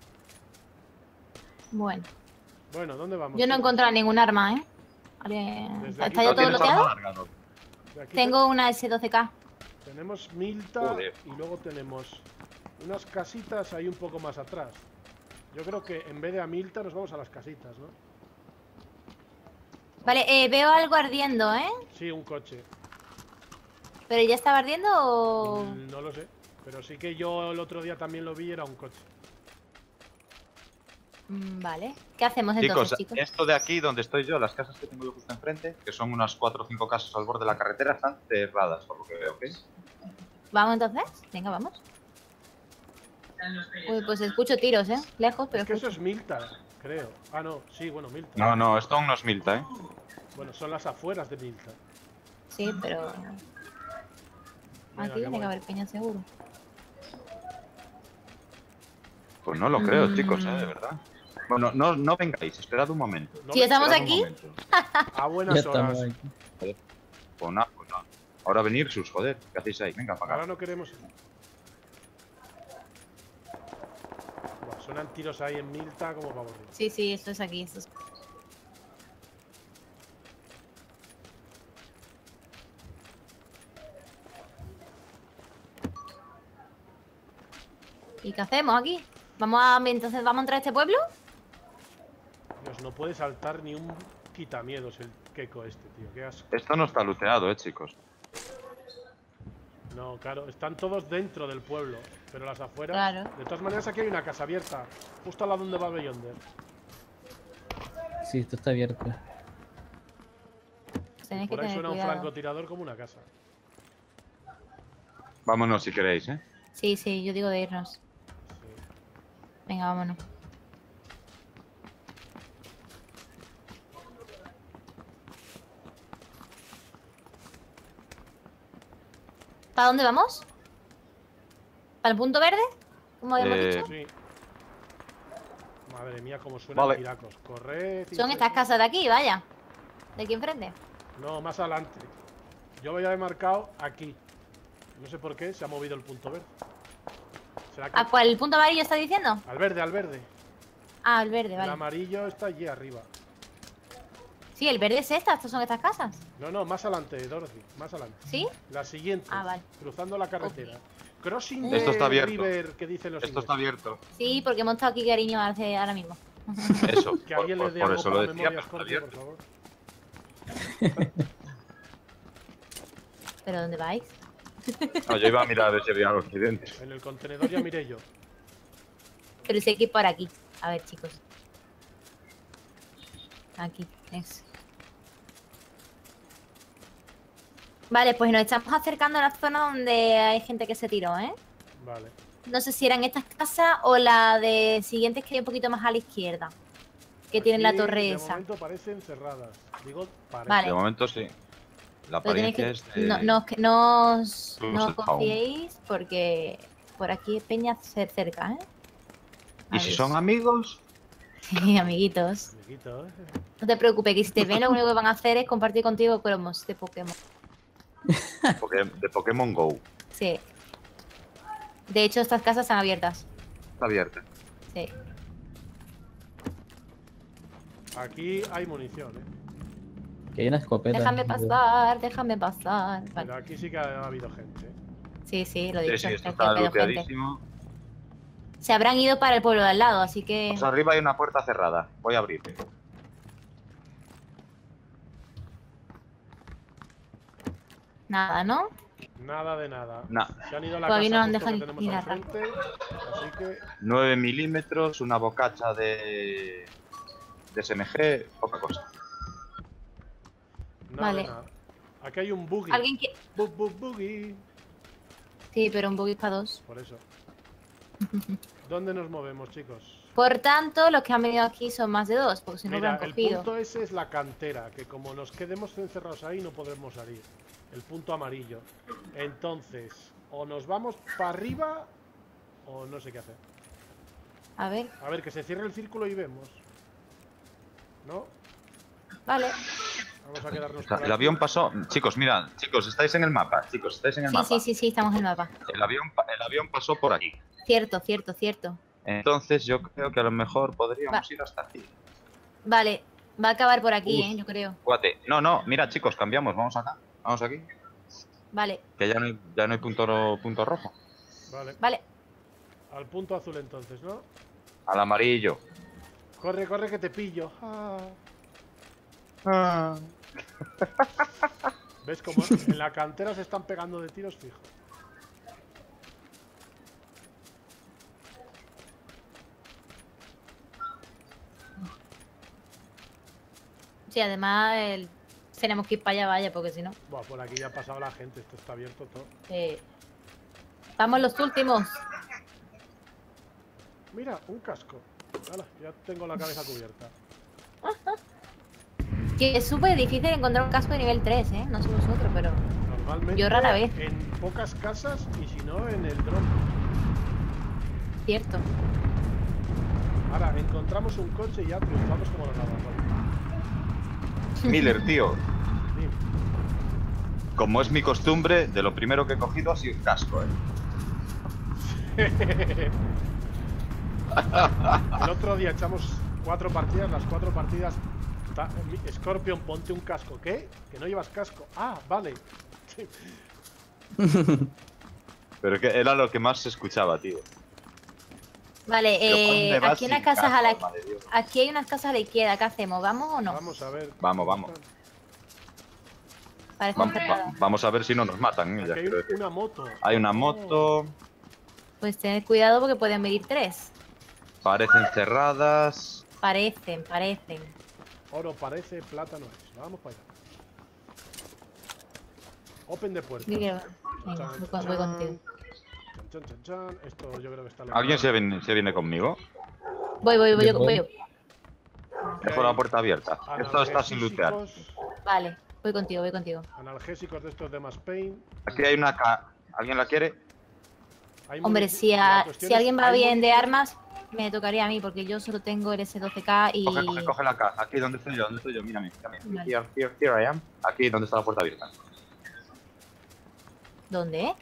Bueno. Bueno, ¿dónde vamos? Yo no he chicos? encontrado ningún arma, ¿eh? Vale. Desde aquí ¿Está ya no todo tienes bloqueado? arma larga, no? De aquí Tengo una S doce K. te- tenemos Milta Joder. y luego tenemos unas casitas ahí un poco más atrás. Yo creo que en vez de a Milta nos vamos a las casitas, ¿no? Vale, eh, veo algo ardiendo, ¿eh? Sí, un coche. ¿Pero ya estaba ardiendo o...? Mm, No lo sé. Pero sí que yo el otro día también lo vi y era un coche. Mm, Vale. ¿Qué hacemos entonces, Chicos, chicos? esto de aquí donde estoy yo, las casas que tengo yo justo enfrente, que son unas cuatro o cinco casas al borde de la carretera, están cerradas, por lo que veo, ¿ok? ¿Vamos entonces? Venga, vamos. Uy, pues escucho tiros, ¿eh? Lejos, pero Es que eso escucho. es Milta, creo. Ah, no, sí, bueno, Milta. No, no, esto aún no es Milta, ¿eh? Bueno, son las afueras de Milta. Sí, pero... Venga, Aquí qué tiene que bueno. haber peña seguro. Pues no lo creo, Mm. chicos, ¿eh? De verdad. Bueno, no, no vengáis, esperad un momento. No Si me- estamos Esperad un aquí, momento. A Ya buenas estamos horas. aquí. Pues nada, pues nada. Ahora venir sus, joder. ¿Qué hacéis ahí? Venga, para Ahora acá. no queremos. Buah, suenan tiros ahí en Milta como para aburrir. sí, sí, esto es aquí. Esto es... ¿Y qué hacemos aquí? ¿Vamos a... entonces vamos a entrar a este pueblo? Dios, no puede saltar ni un quitamiedos el queco este, tío. Qué asco. Esto no está looteado, eh, chicos. No, claro, están todos dentro del pueblo, pero las afueras. Claro. De todas maneras, aquí hay una casa abierta, justo al lado donde va Beyonder. Sí, esto está abierto. Tenéis que Por ahí tener suena un cuidado. francotirador como una casa. Vámonos si queréis, ¿eh? Sí, sí, yo digo de irnos. Sí. Venga, vámonos. ¿Para dónde vamos? ¿Para el punto verde? Como habíamos Eh, dicho. Sí. Madre mía, cómo suenan Vale. tiracos. Corred. Son estas casas de aquí, vaya. De aquí enfrente. No, más adelante. Yo voy a haber marcado aquí. No sé por qué se ha movido el punto verde. ¿Será que... ¿A cuál? ¿El punto amarillo está diciendo? Al verde, al verde. Ah, el verde, El vale. amarillo está allí arriba. Sí, el verde es esta, estas son estas casas. No, no, más adelante, Dorothy. Más adelante. ¿Sí? La siguiente. Ah, vale. Cruzando la carretera. Crossing Esto the está abierto. River, que dicen los Esto está ingleses. abierto. Sí, porque hemos estado aquí, cariño, hace ahora mismo. Eso. Que por, alguien por- le dé por algo eso para lo la decía, memoria, pero está Scorpio, por abierto. favor. ¿Pero dónde vais? No, yo iba a mirar a ver si había algo aquí dentro. En el contenedor ya miré yo. Pero sí que ir por aquí. A ver, chicos. Aquí, eso. Vale, pues nos estamos acercando a la zona donde hay gente que se tiró, ¿eh? Vale. No sé si eran estas casas o la de siguientes que hay un poquito más a la izquierda. Que tienen la Aquí, torre de esa. momento parecen cerradas. Digo, parecen. Vale. De momento sí. La Pero tenéis apariencia que, es de... no, no, que no os, Close no the os town. confiéis porque por aquí es peña cer- cerca, ¿eh? ¿Y si Adiós. son amigos? Sí, amiguitos. Amiguito, ¿eh? No te preocupes, que si te ven lo único que van a hacer es compartir contigo cromos de Pokémon. Porque- de Pokémon Go. Sí. De hecho, estas casas están abiertas. Está abierta. Sí. Aquí hay munición, ¿eh? Que hay una escopeta. Déjame pasar, déjame pasar. Pero Vale. aquí sí que ha habido gente, ¿eh? Sí, sí, lo he Sí, dicho. sí, esto que está ha habido gente. looteadísimo. Se habrán ido para el pueblo de al lado, así que... Pues arriba hay una puerta cerrada. Voy a abrir. Nada, ¿no? Nada de nada. Nah. Se han ido a la Todavía casa no han justo que dejado tenemos ni al nada. frente. Así que nueve milímetros, una bocacha de... de S M G, poca cosa. nada Vale. de nada. Aquí hay un buggy. Alguien que... Bug, bug, buggy. Sí, pero un buggy para dos. Por eso. ¿Dónde nos movemos, chicos? Por tanto, los que han venido aquí son más de dos, porque si no lo Mira, han el cogido. punto ese es la cantera, que como nos quedemos encerrados ahí no podremos salir. El punto amarillo. Entonces, o nos vamos para arriba o no sé qué hacer. A ver, A ver, que se cierre el círculo y vemos. ¿No? vale. Vamos a quedarnos O sea, por el aquí. avión pasó... Chicos, mirad. Chicos, estáis en el mapa. Chicos, estáis en el Sí, mapa. sí, sí, sí, estamos en el mapa. El avión, pa- el avión pasó por aquí. Cierto, cierto, cierto. Entonces yo creo que a lo mejor podríamos Va. ir hasta aquí. Vale, va a acabar por aquí, Uf. ¿eh? Yo creo. Cuate. No, no, mira chicos, cambiamos. Vamos acá. Vamos aquí. Vale, Que ya no hay, ya no hay punto, ro- punto rojo. Vale, vale. al punto azul entonces, ¿no? Al amarillo. Corre, corre que te pillo. Ah. Ah. ¿Ves cómo en la cantera se están pegando de tiros fijo? Sí, además el... tenemos que ir para allá, vaya, porque si no... Buah, por aquí ya ha pasado la gente, esto está abierto todo. eh, Vamos los últimos. Mira, un casco. Hala, ya tengo la cabeza cubierta. Que es súper difícil encontrar un casco de nivel tres, ¿eh? No sé vosotros, pero... Normalmente Yo rara vez. en pocas casas y si no en el dron. Cierto. Ahora, encontramos un coche y ya triunfamos como los navajas. Miller, tío. Dime. Como es mi costumbre, de lo primero que he cogido ha sido un casco, eh. El otro día echamos cuatro partidas, las cuatro partidas... ta- Scorpion, ponte un casco. ¿Qué? Que no llevas casco. Ah, vale. Pero que era lo que más se escuchaba, tío. Vale, Pero eh, ¿dónde vas aquí en las sin casas a la... casco, madre de Dios? Aquí hay unas casas a la izquierda, ¿qué hacemos? ¿Vamos o no? Vamos a ver. Vamos, vamos. Parece Vamos, cerrada. va- vamos a ver si no nos matan ellas, Aquí hay quiero decir. una moto. Hay una Oh. moto, Pues tened cuidado porque pueden venir tres. parecen cerradas. Parecen, parecen. Oro parece, plata no es. Vamos para allá. Open de puerta. Mira, venga, voy, con- voy contigo. Chan, chan, chan, chan. Esto yo creo que está... ¿Alguien se viene, se viene conmigo? Voy, voy, voy, Yo yo, voy yo. Dejo la puerta abierta. Esto está sin lootear. Analgésicos- Vale, voy contigo, voy contigo. Analgésicos de estos de más pain. Aquí hay una, ca- ¿Alguien la quiere? Hay Hombre, munici- si, la a- cuestión si es, alguien va ¿hay bien de munición? armas, me tocaría a mí, porque yo solo tengo el ese doce K y... Coge, coge, coge la caja. Aquí donde estoy yo, donde estoy yo. Mírame, mírame. Vale. Here, here, here I am. Aquí donde está la puerta abierta. ¿Dónde?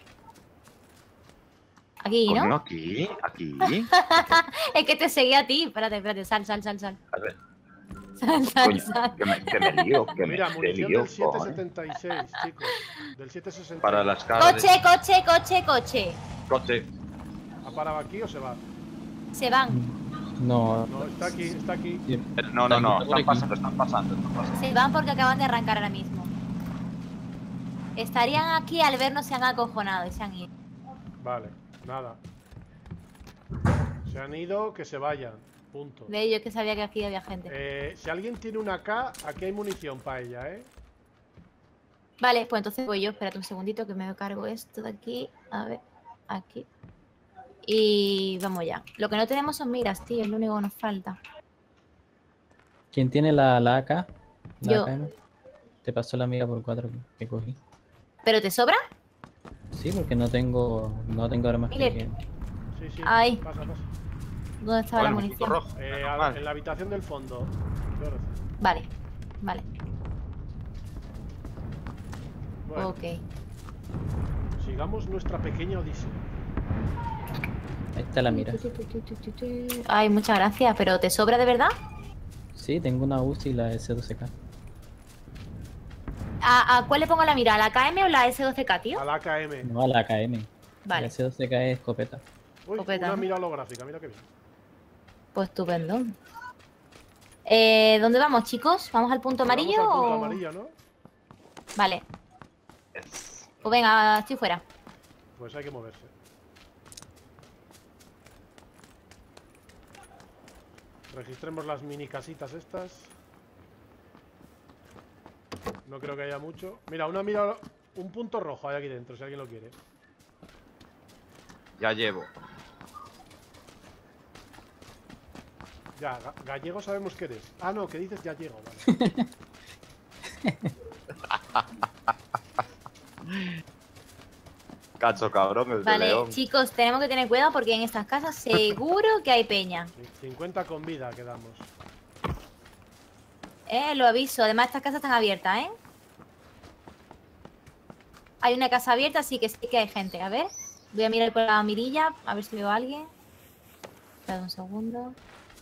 Aquí, Coño, ¿no? aquí, aquí. Es que te seguía a ti. Espérate, espérate, sal, sal, sal, sal. A ver, Sal, sal, coño, sal. que me, que me lío, que Mira, me, me munición lío, del siete cojones. setenta y seis, chicos. Del siete sesenta. Para las caras. Coche, coche, coche, coche. Coche. ¿Ha parado aquí o se va? Se van. No. No, está aquí, está aquí. sí, Eh, No, no, no. Está por Están aquí. pasando, están pasando, están pasando. Se van porque acaban de arrancar ahora mismo. Estarían aquí al vernos, se han acojonado y se han ido. Vale, nada. Se han ido, que se vayan. Punto. De ellos que sabía que aquí había gente. Eh, si alguien tiene una K, aquí hay munición para ella, ¿eh? Vale, pues entonces voy yo. Espérate un segundito que me cargo esto de aquí. A ver, aquí. Y vamos ya. Lo que no tenemos son miras, tío. Es lo único que nos falta. ¿Quién tiene la, la A K? La Yo. A K M. Te pasó la mira por cuatro que, que cogí. ¿Pero te sobra? Sí, porque no tengo, no tengo armas que Mire. quieran. Sí, sí. Ay. Pasa, pasa. ¿Dónde estaba la Bueno, punto munición? rojo. Eh, a- Normal. en la habitación del fondo. Dorothy. Vale, vale. Bueno, Ok. sigamos nuestra pequeña odisea. Ahí está la mira. Ay, muchas gracias. ¿Pero te sobra de verdad? Sí, tengo una U C I y la S doce K. ¿A, a cuál le pongo la mira? ¿A la K M o la S doce K, tío? Al A K M. No, a la A K M. La Vale, S doce K es escopeta. Uy, Escopeta, una ¿no? mira holográfica, mira qué bien. pues estupendo. Eh, ¿Dónde vamos, chicos? ¿Vamos al punto Vamos amarillo al punto o...? amarillo, ¿no? Vale, Es- pues venga, estoy fuera. Pues hay que moverse. Registremos las mini casitas estas. No creo que haya mucho. Mira, una mira, un punto rojo hay aquí dentro, si alguien lo quiere. Ya llevo. Ya, ga- gallego sabemos que eres. Ah, no, que dices gallego, vale. Cacho cabrón, el de Vale, León. chicos, tenemos que tener cuidado porque en estas casas seguro que hay peña. Sí, cincuenta con vida quedamos. Eh, lo aviso. Además, estas casas están abiertas, ¿eh? Hay una casa abierta, así que sí que hay gente. A ver, voy a mirar por la mirilla, a ver si veo a alguien. Espera un segundo.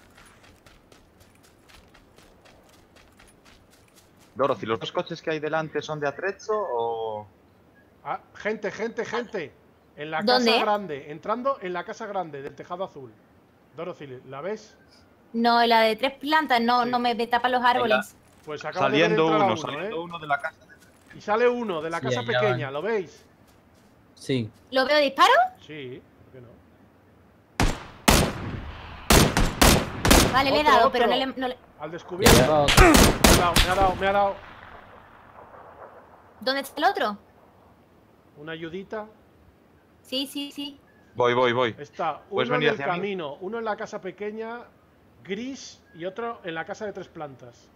Dorothy, ¿los dos coches que hay delante son de atrecho o...? Ah, gente, gente, gente. En la ¿Dónde? casa grande. Entrando en la casa grande del tejado azul. Dorothy, ¿la ves? No, la de tres plantas no, Sí. no me, me tapan los árboles. Pues acaba Saliendo de ver entrar a uno, uno, saliendo ¿eh? uno de la casa. Y sale uno de la Sí, casa allá pequeña, van. ¿lo veis? Sí. ¿Lo veo disparo? Sí, ¿por qué no? Vale, le he Otro, dado, pero no otro. le, no le- Al Y descubierto. allá va otro. Me ha dado, me ha dado, me ha dado. ¿Dónde está el otro? Una ayudita. Sí, sí, sí. Voy, voy, voy. Está ¿Puedes uno en venir el hacia mí? camino, uno en la casa pequeña, gris, y otro en la casa de tres plantas.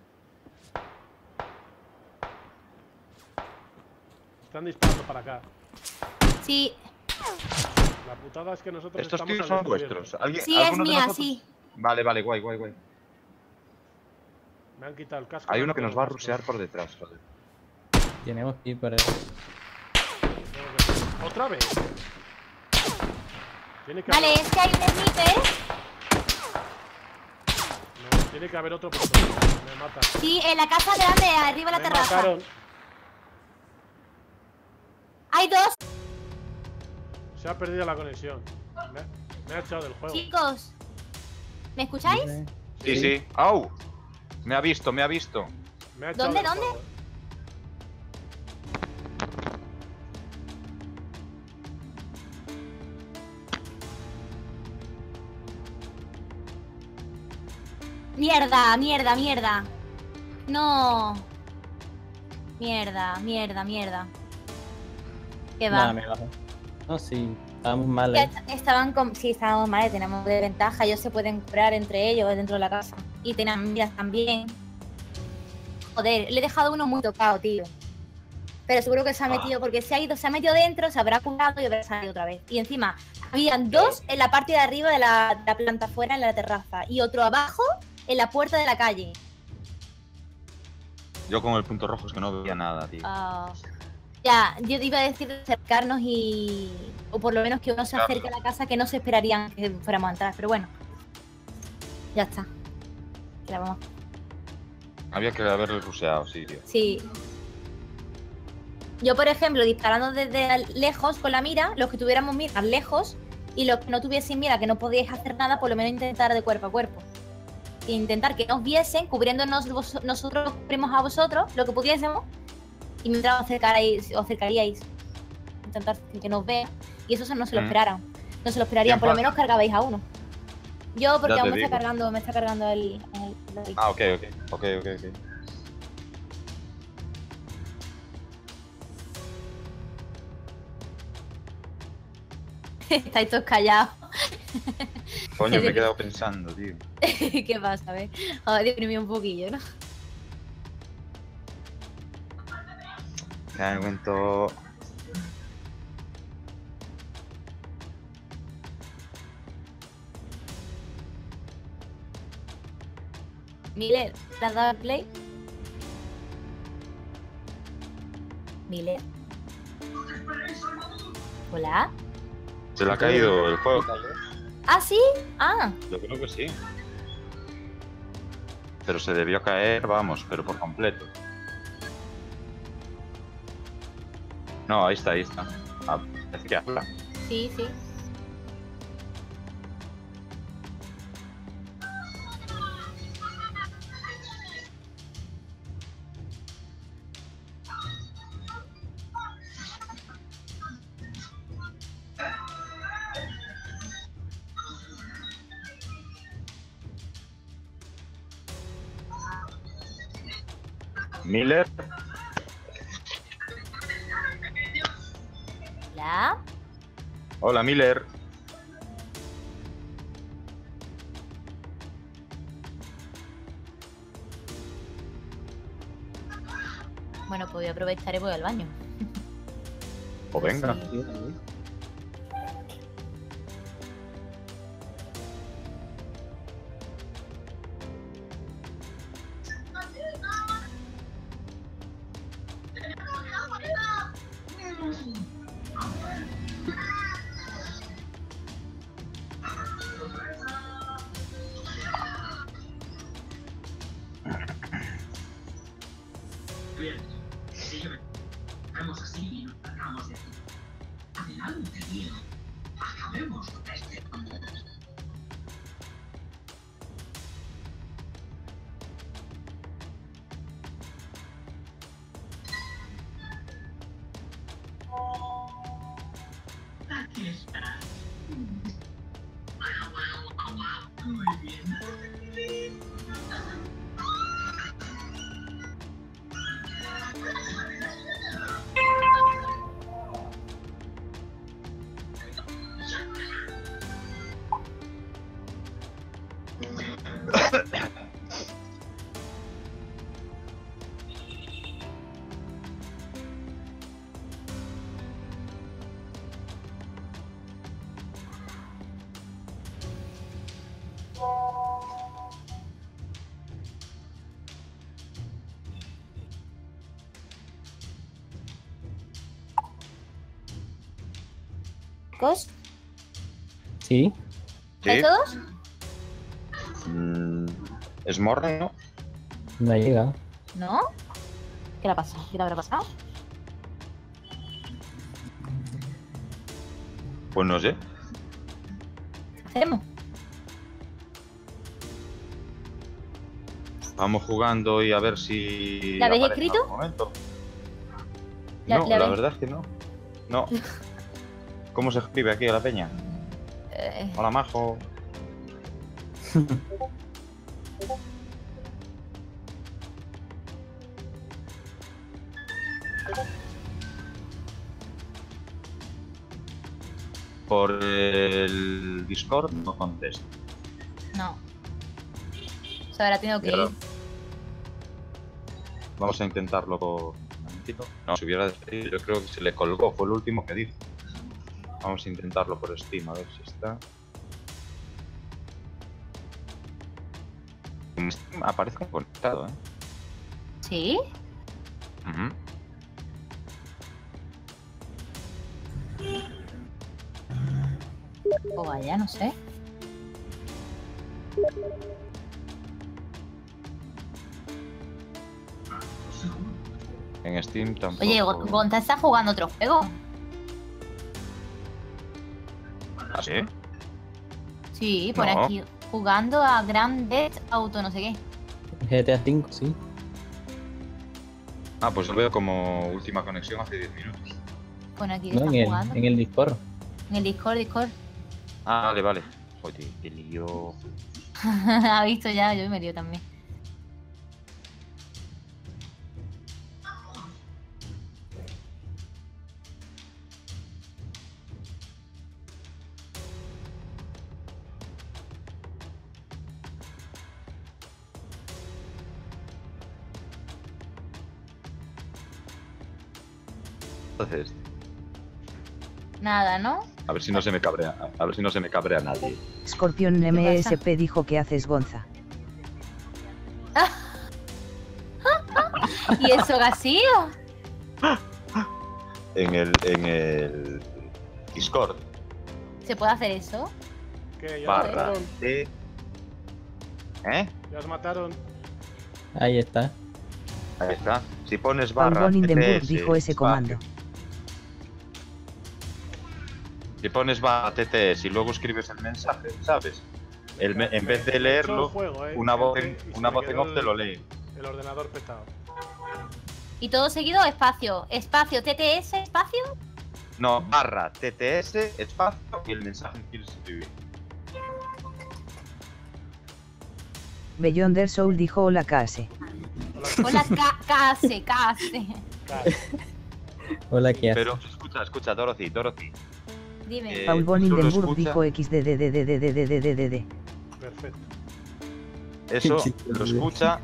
Están disparando para acá. Sí, La putada es que nosotros Estos estamos tíos al son descubierto. vuestros. ¿Alguien, sí, es alguno de mía, nosotros? sí. Vale, vale, guay, guay, guay. Me han quitado el casco. Hay me uno han que nos quitado va a el casco. rusear por detrás, joder. Tenemos que ir para Tengo que- ¿Otra vez? Tiene que Vale, haber... es que hay un sniper. No, tiene que haber otro por otro. Me matan. Sí, en la casa grande, arriba de la Me terraza. mataron. Hay dos. Se ha perdido la conexión. Me, me ha echado del juego. Chicos, ¿me escucháis? Sí, sí. ¡Au! Me ha visto, me ha visto. Me ha echado ¿Dónde, del dónde? juego. Mierda, mierda, mierda. No. Mierda, mierda, mierda. ¿Qué va? Nada, me bajo. No, sí, estábamos mal Ya ahí. est- estaban con... Sí, estábamos mal, tenemos de ventaja. Ellos se pueden curar entre ellos dentro de la casa. Y tenían miras también. Joder, le he dejado uno muy tocado, tío. Pero seguro que se ha metido, porque se ha ido, se ha metido dentro, se habrá curado y habrá salido otra vez. Y encima, habían dos en la parte de arriba de la, de la planta afuera, en la terraza, y otro abajo, en la puerta de la calle. Yo con el punto rojo es que no veía nada, tío. Ah, ya, yo te iba a decir de acercarnos y... O por lo menos que uno se acerque a la casa, que no se esperarían que fuéramos a entrar, pero bueno. Ya está. Ya vamos. Había que haberle ruseado, sí, tío. Sí. Yo, por ejemplo, disparando desde lejos con la mira, los que tuviéramos miras lejos y los que no tuviesen mira, que no podíais hacer nada, por lo menos intentar de cuerpo a cuerpo. E intentar que nos viesen, cubriéndonos vos, nosotros cubrimos a vosotros lo que pudiésemos y mientras os acercaríais, os acercaríais. Intentar que nos vean y eso no se lo Mm. esperaran. No se lo esperarían, por lo menos cargabais a uno. Yo, porque Ya te aún me está digo. cargando, me está cargando el... el, el- Ah, ok, ok. Ok, ok, ok. Estáis todos callados. Coño, me he quedado pensando, tío. ¿Qué pasa? A ver, a deprimir un poquillo, ¿no? Me cuento. Miller, ¿te has dado el play? Miller. Hola. Se le ha caído el juego. ¿Ah, sí? Ah, Yo creo que sí. Pero se debió caer, vamos, pero por completo. No, ahí está, ahí está. Ah, parece que habla. sí, sí. Miller. Hola. Hola, Miller. Bueno, pues voy a aprovechar y voy al baño. O venga. Sí. Bien, si vamos así y nos sacamos de aquí. Adelante, tío. Acabemos con este. Aquí está. Muy bien. ¿Chicos? Sí. Sí. ¿Hay todos? Mm, ¿Es Morgan, no? No ha llegado. ¿No? ¿Qué le ha pasado? ¿Qué le habrá pasado? Pues no sé. ¿Qué hacemos? Vamos jugando y a ver si. ¿La habéis aparece en escrito? algún momento. ¿La- No, la la habéis- verdad es que no. No. ¿Cómo se escribe aquí a la peña? Eh, Hola, majo. Por el Discord no contesto. no. Se habrá tenido que Y ahora ir. Vamos a intentarlo por. momentito. No, se hubiera despedido. Yo creo que se le colgó. Fue el último que dijo. Vamos a intentarlo por Steam, a ver si está. En Steam aparece como conectado, ¿eh? ¿Sí? Ujú. O vaya, no sé. En Steam tampoco. Oye, Gonza está jugando otro juego. ¿Ah, sí? Sí, por No. aquí. Jugando a Grand Theft Auto, no sé qué. G T A cinco, sí. Ah, pues lo veo como última conexión hace diez minutos. Bueno, aquí No, está en el, jugando. en el Discord. En el Discord, Discord. Ah, vale, vale. Oye, qué lío. Ha visto ya, yo me lío también. Entonces, Nada, ¿no? a ver si no se me cabrea, a ver si no se me cabrea nadie. Scorpion M S P dijo que haces Gonza. ¿Y eso, Gasío? En el, en el Discord, ¿Se puede hacer eso? ¿Qué? ¿Ya barra mataron? de... ¿Eh? ¿Ya os mataron? Ahí está. Ahí está. Si pones Paul barra von Hindenburg T T S, dijo ese espacio. comando. Si pones barra T T S y luego escribes el mensaje, ¿sabes? El me- en vez de leerlo, Juego, ¿eh? una voz en, Y se una me voz en quedó off te el- lo lee. El ordenador petado. Y todo seguido, espacio. Espacio, T T S, espacio. No, barra T T S, espacio y el mensaje que quieres escribir. Beyonder Soul dijo hola Case. Hola, K- Case, Case. Claro. Hola, ¿qué haces? Pero escucha, escucha, Dorothy, Dorothy. Dime. Eh, Paul von eso lo Hindenburg escucha- dijo X D D D D D D D D D D D. Perfecto. Eso Sí, lo escucha.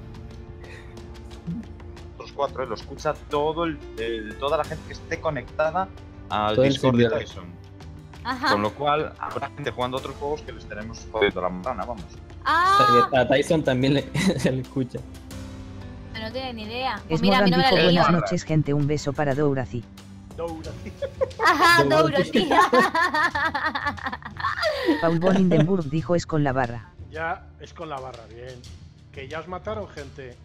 Los cuatro, eh, lo escucha todo el, el- toda la gente que esté conectada al Todo el Discord de servidor. Tyson. Ajá. Con lo cual, habrá gente jugando otros juegos que les estaremos jodiendo la morana, vamos. Ah, A Tyson también le, se le escucha. no tengo ni idea. Pues mira, a Esmogan mí no me la dijo he leído. buenas noches gente, un beso para Dourazi. Dourazi. Ajá, Douro, Douro, tío. tío. Paul von Hindenburg dijo es con la barra. Ya es con la barra, bien. Que ya os mataron, gente.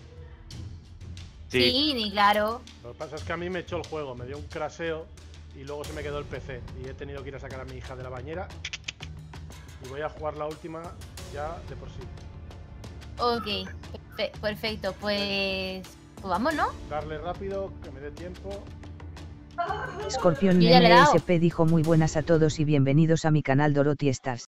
Sí, ni claro. Lo que pasa es que a mí me echó el juego, me dio un craseo y luego se me quedó el P C. Y he tenido que ir a sacar a mi hija de la bañera. Y voy a jugar la última ya de por sí. Ok, perfe- perfecto. Pues, pues vamos, ¿no? Darle rápido, que me dé tiempo. Scorpion Yo ya le he M dado. S P dijo muy buenas a todos y bienvenidos a mi canal Dorothy Stars.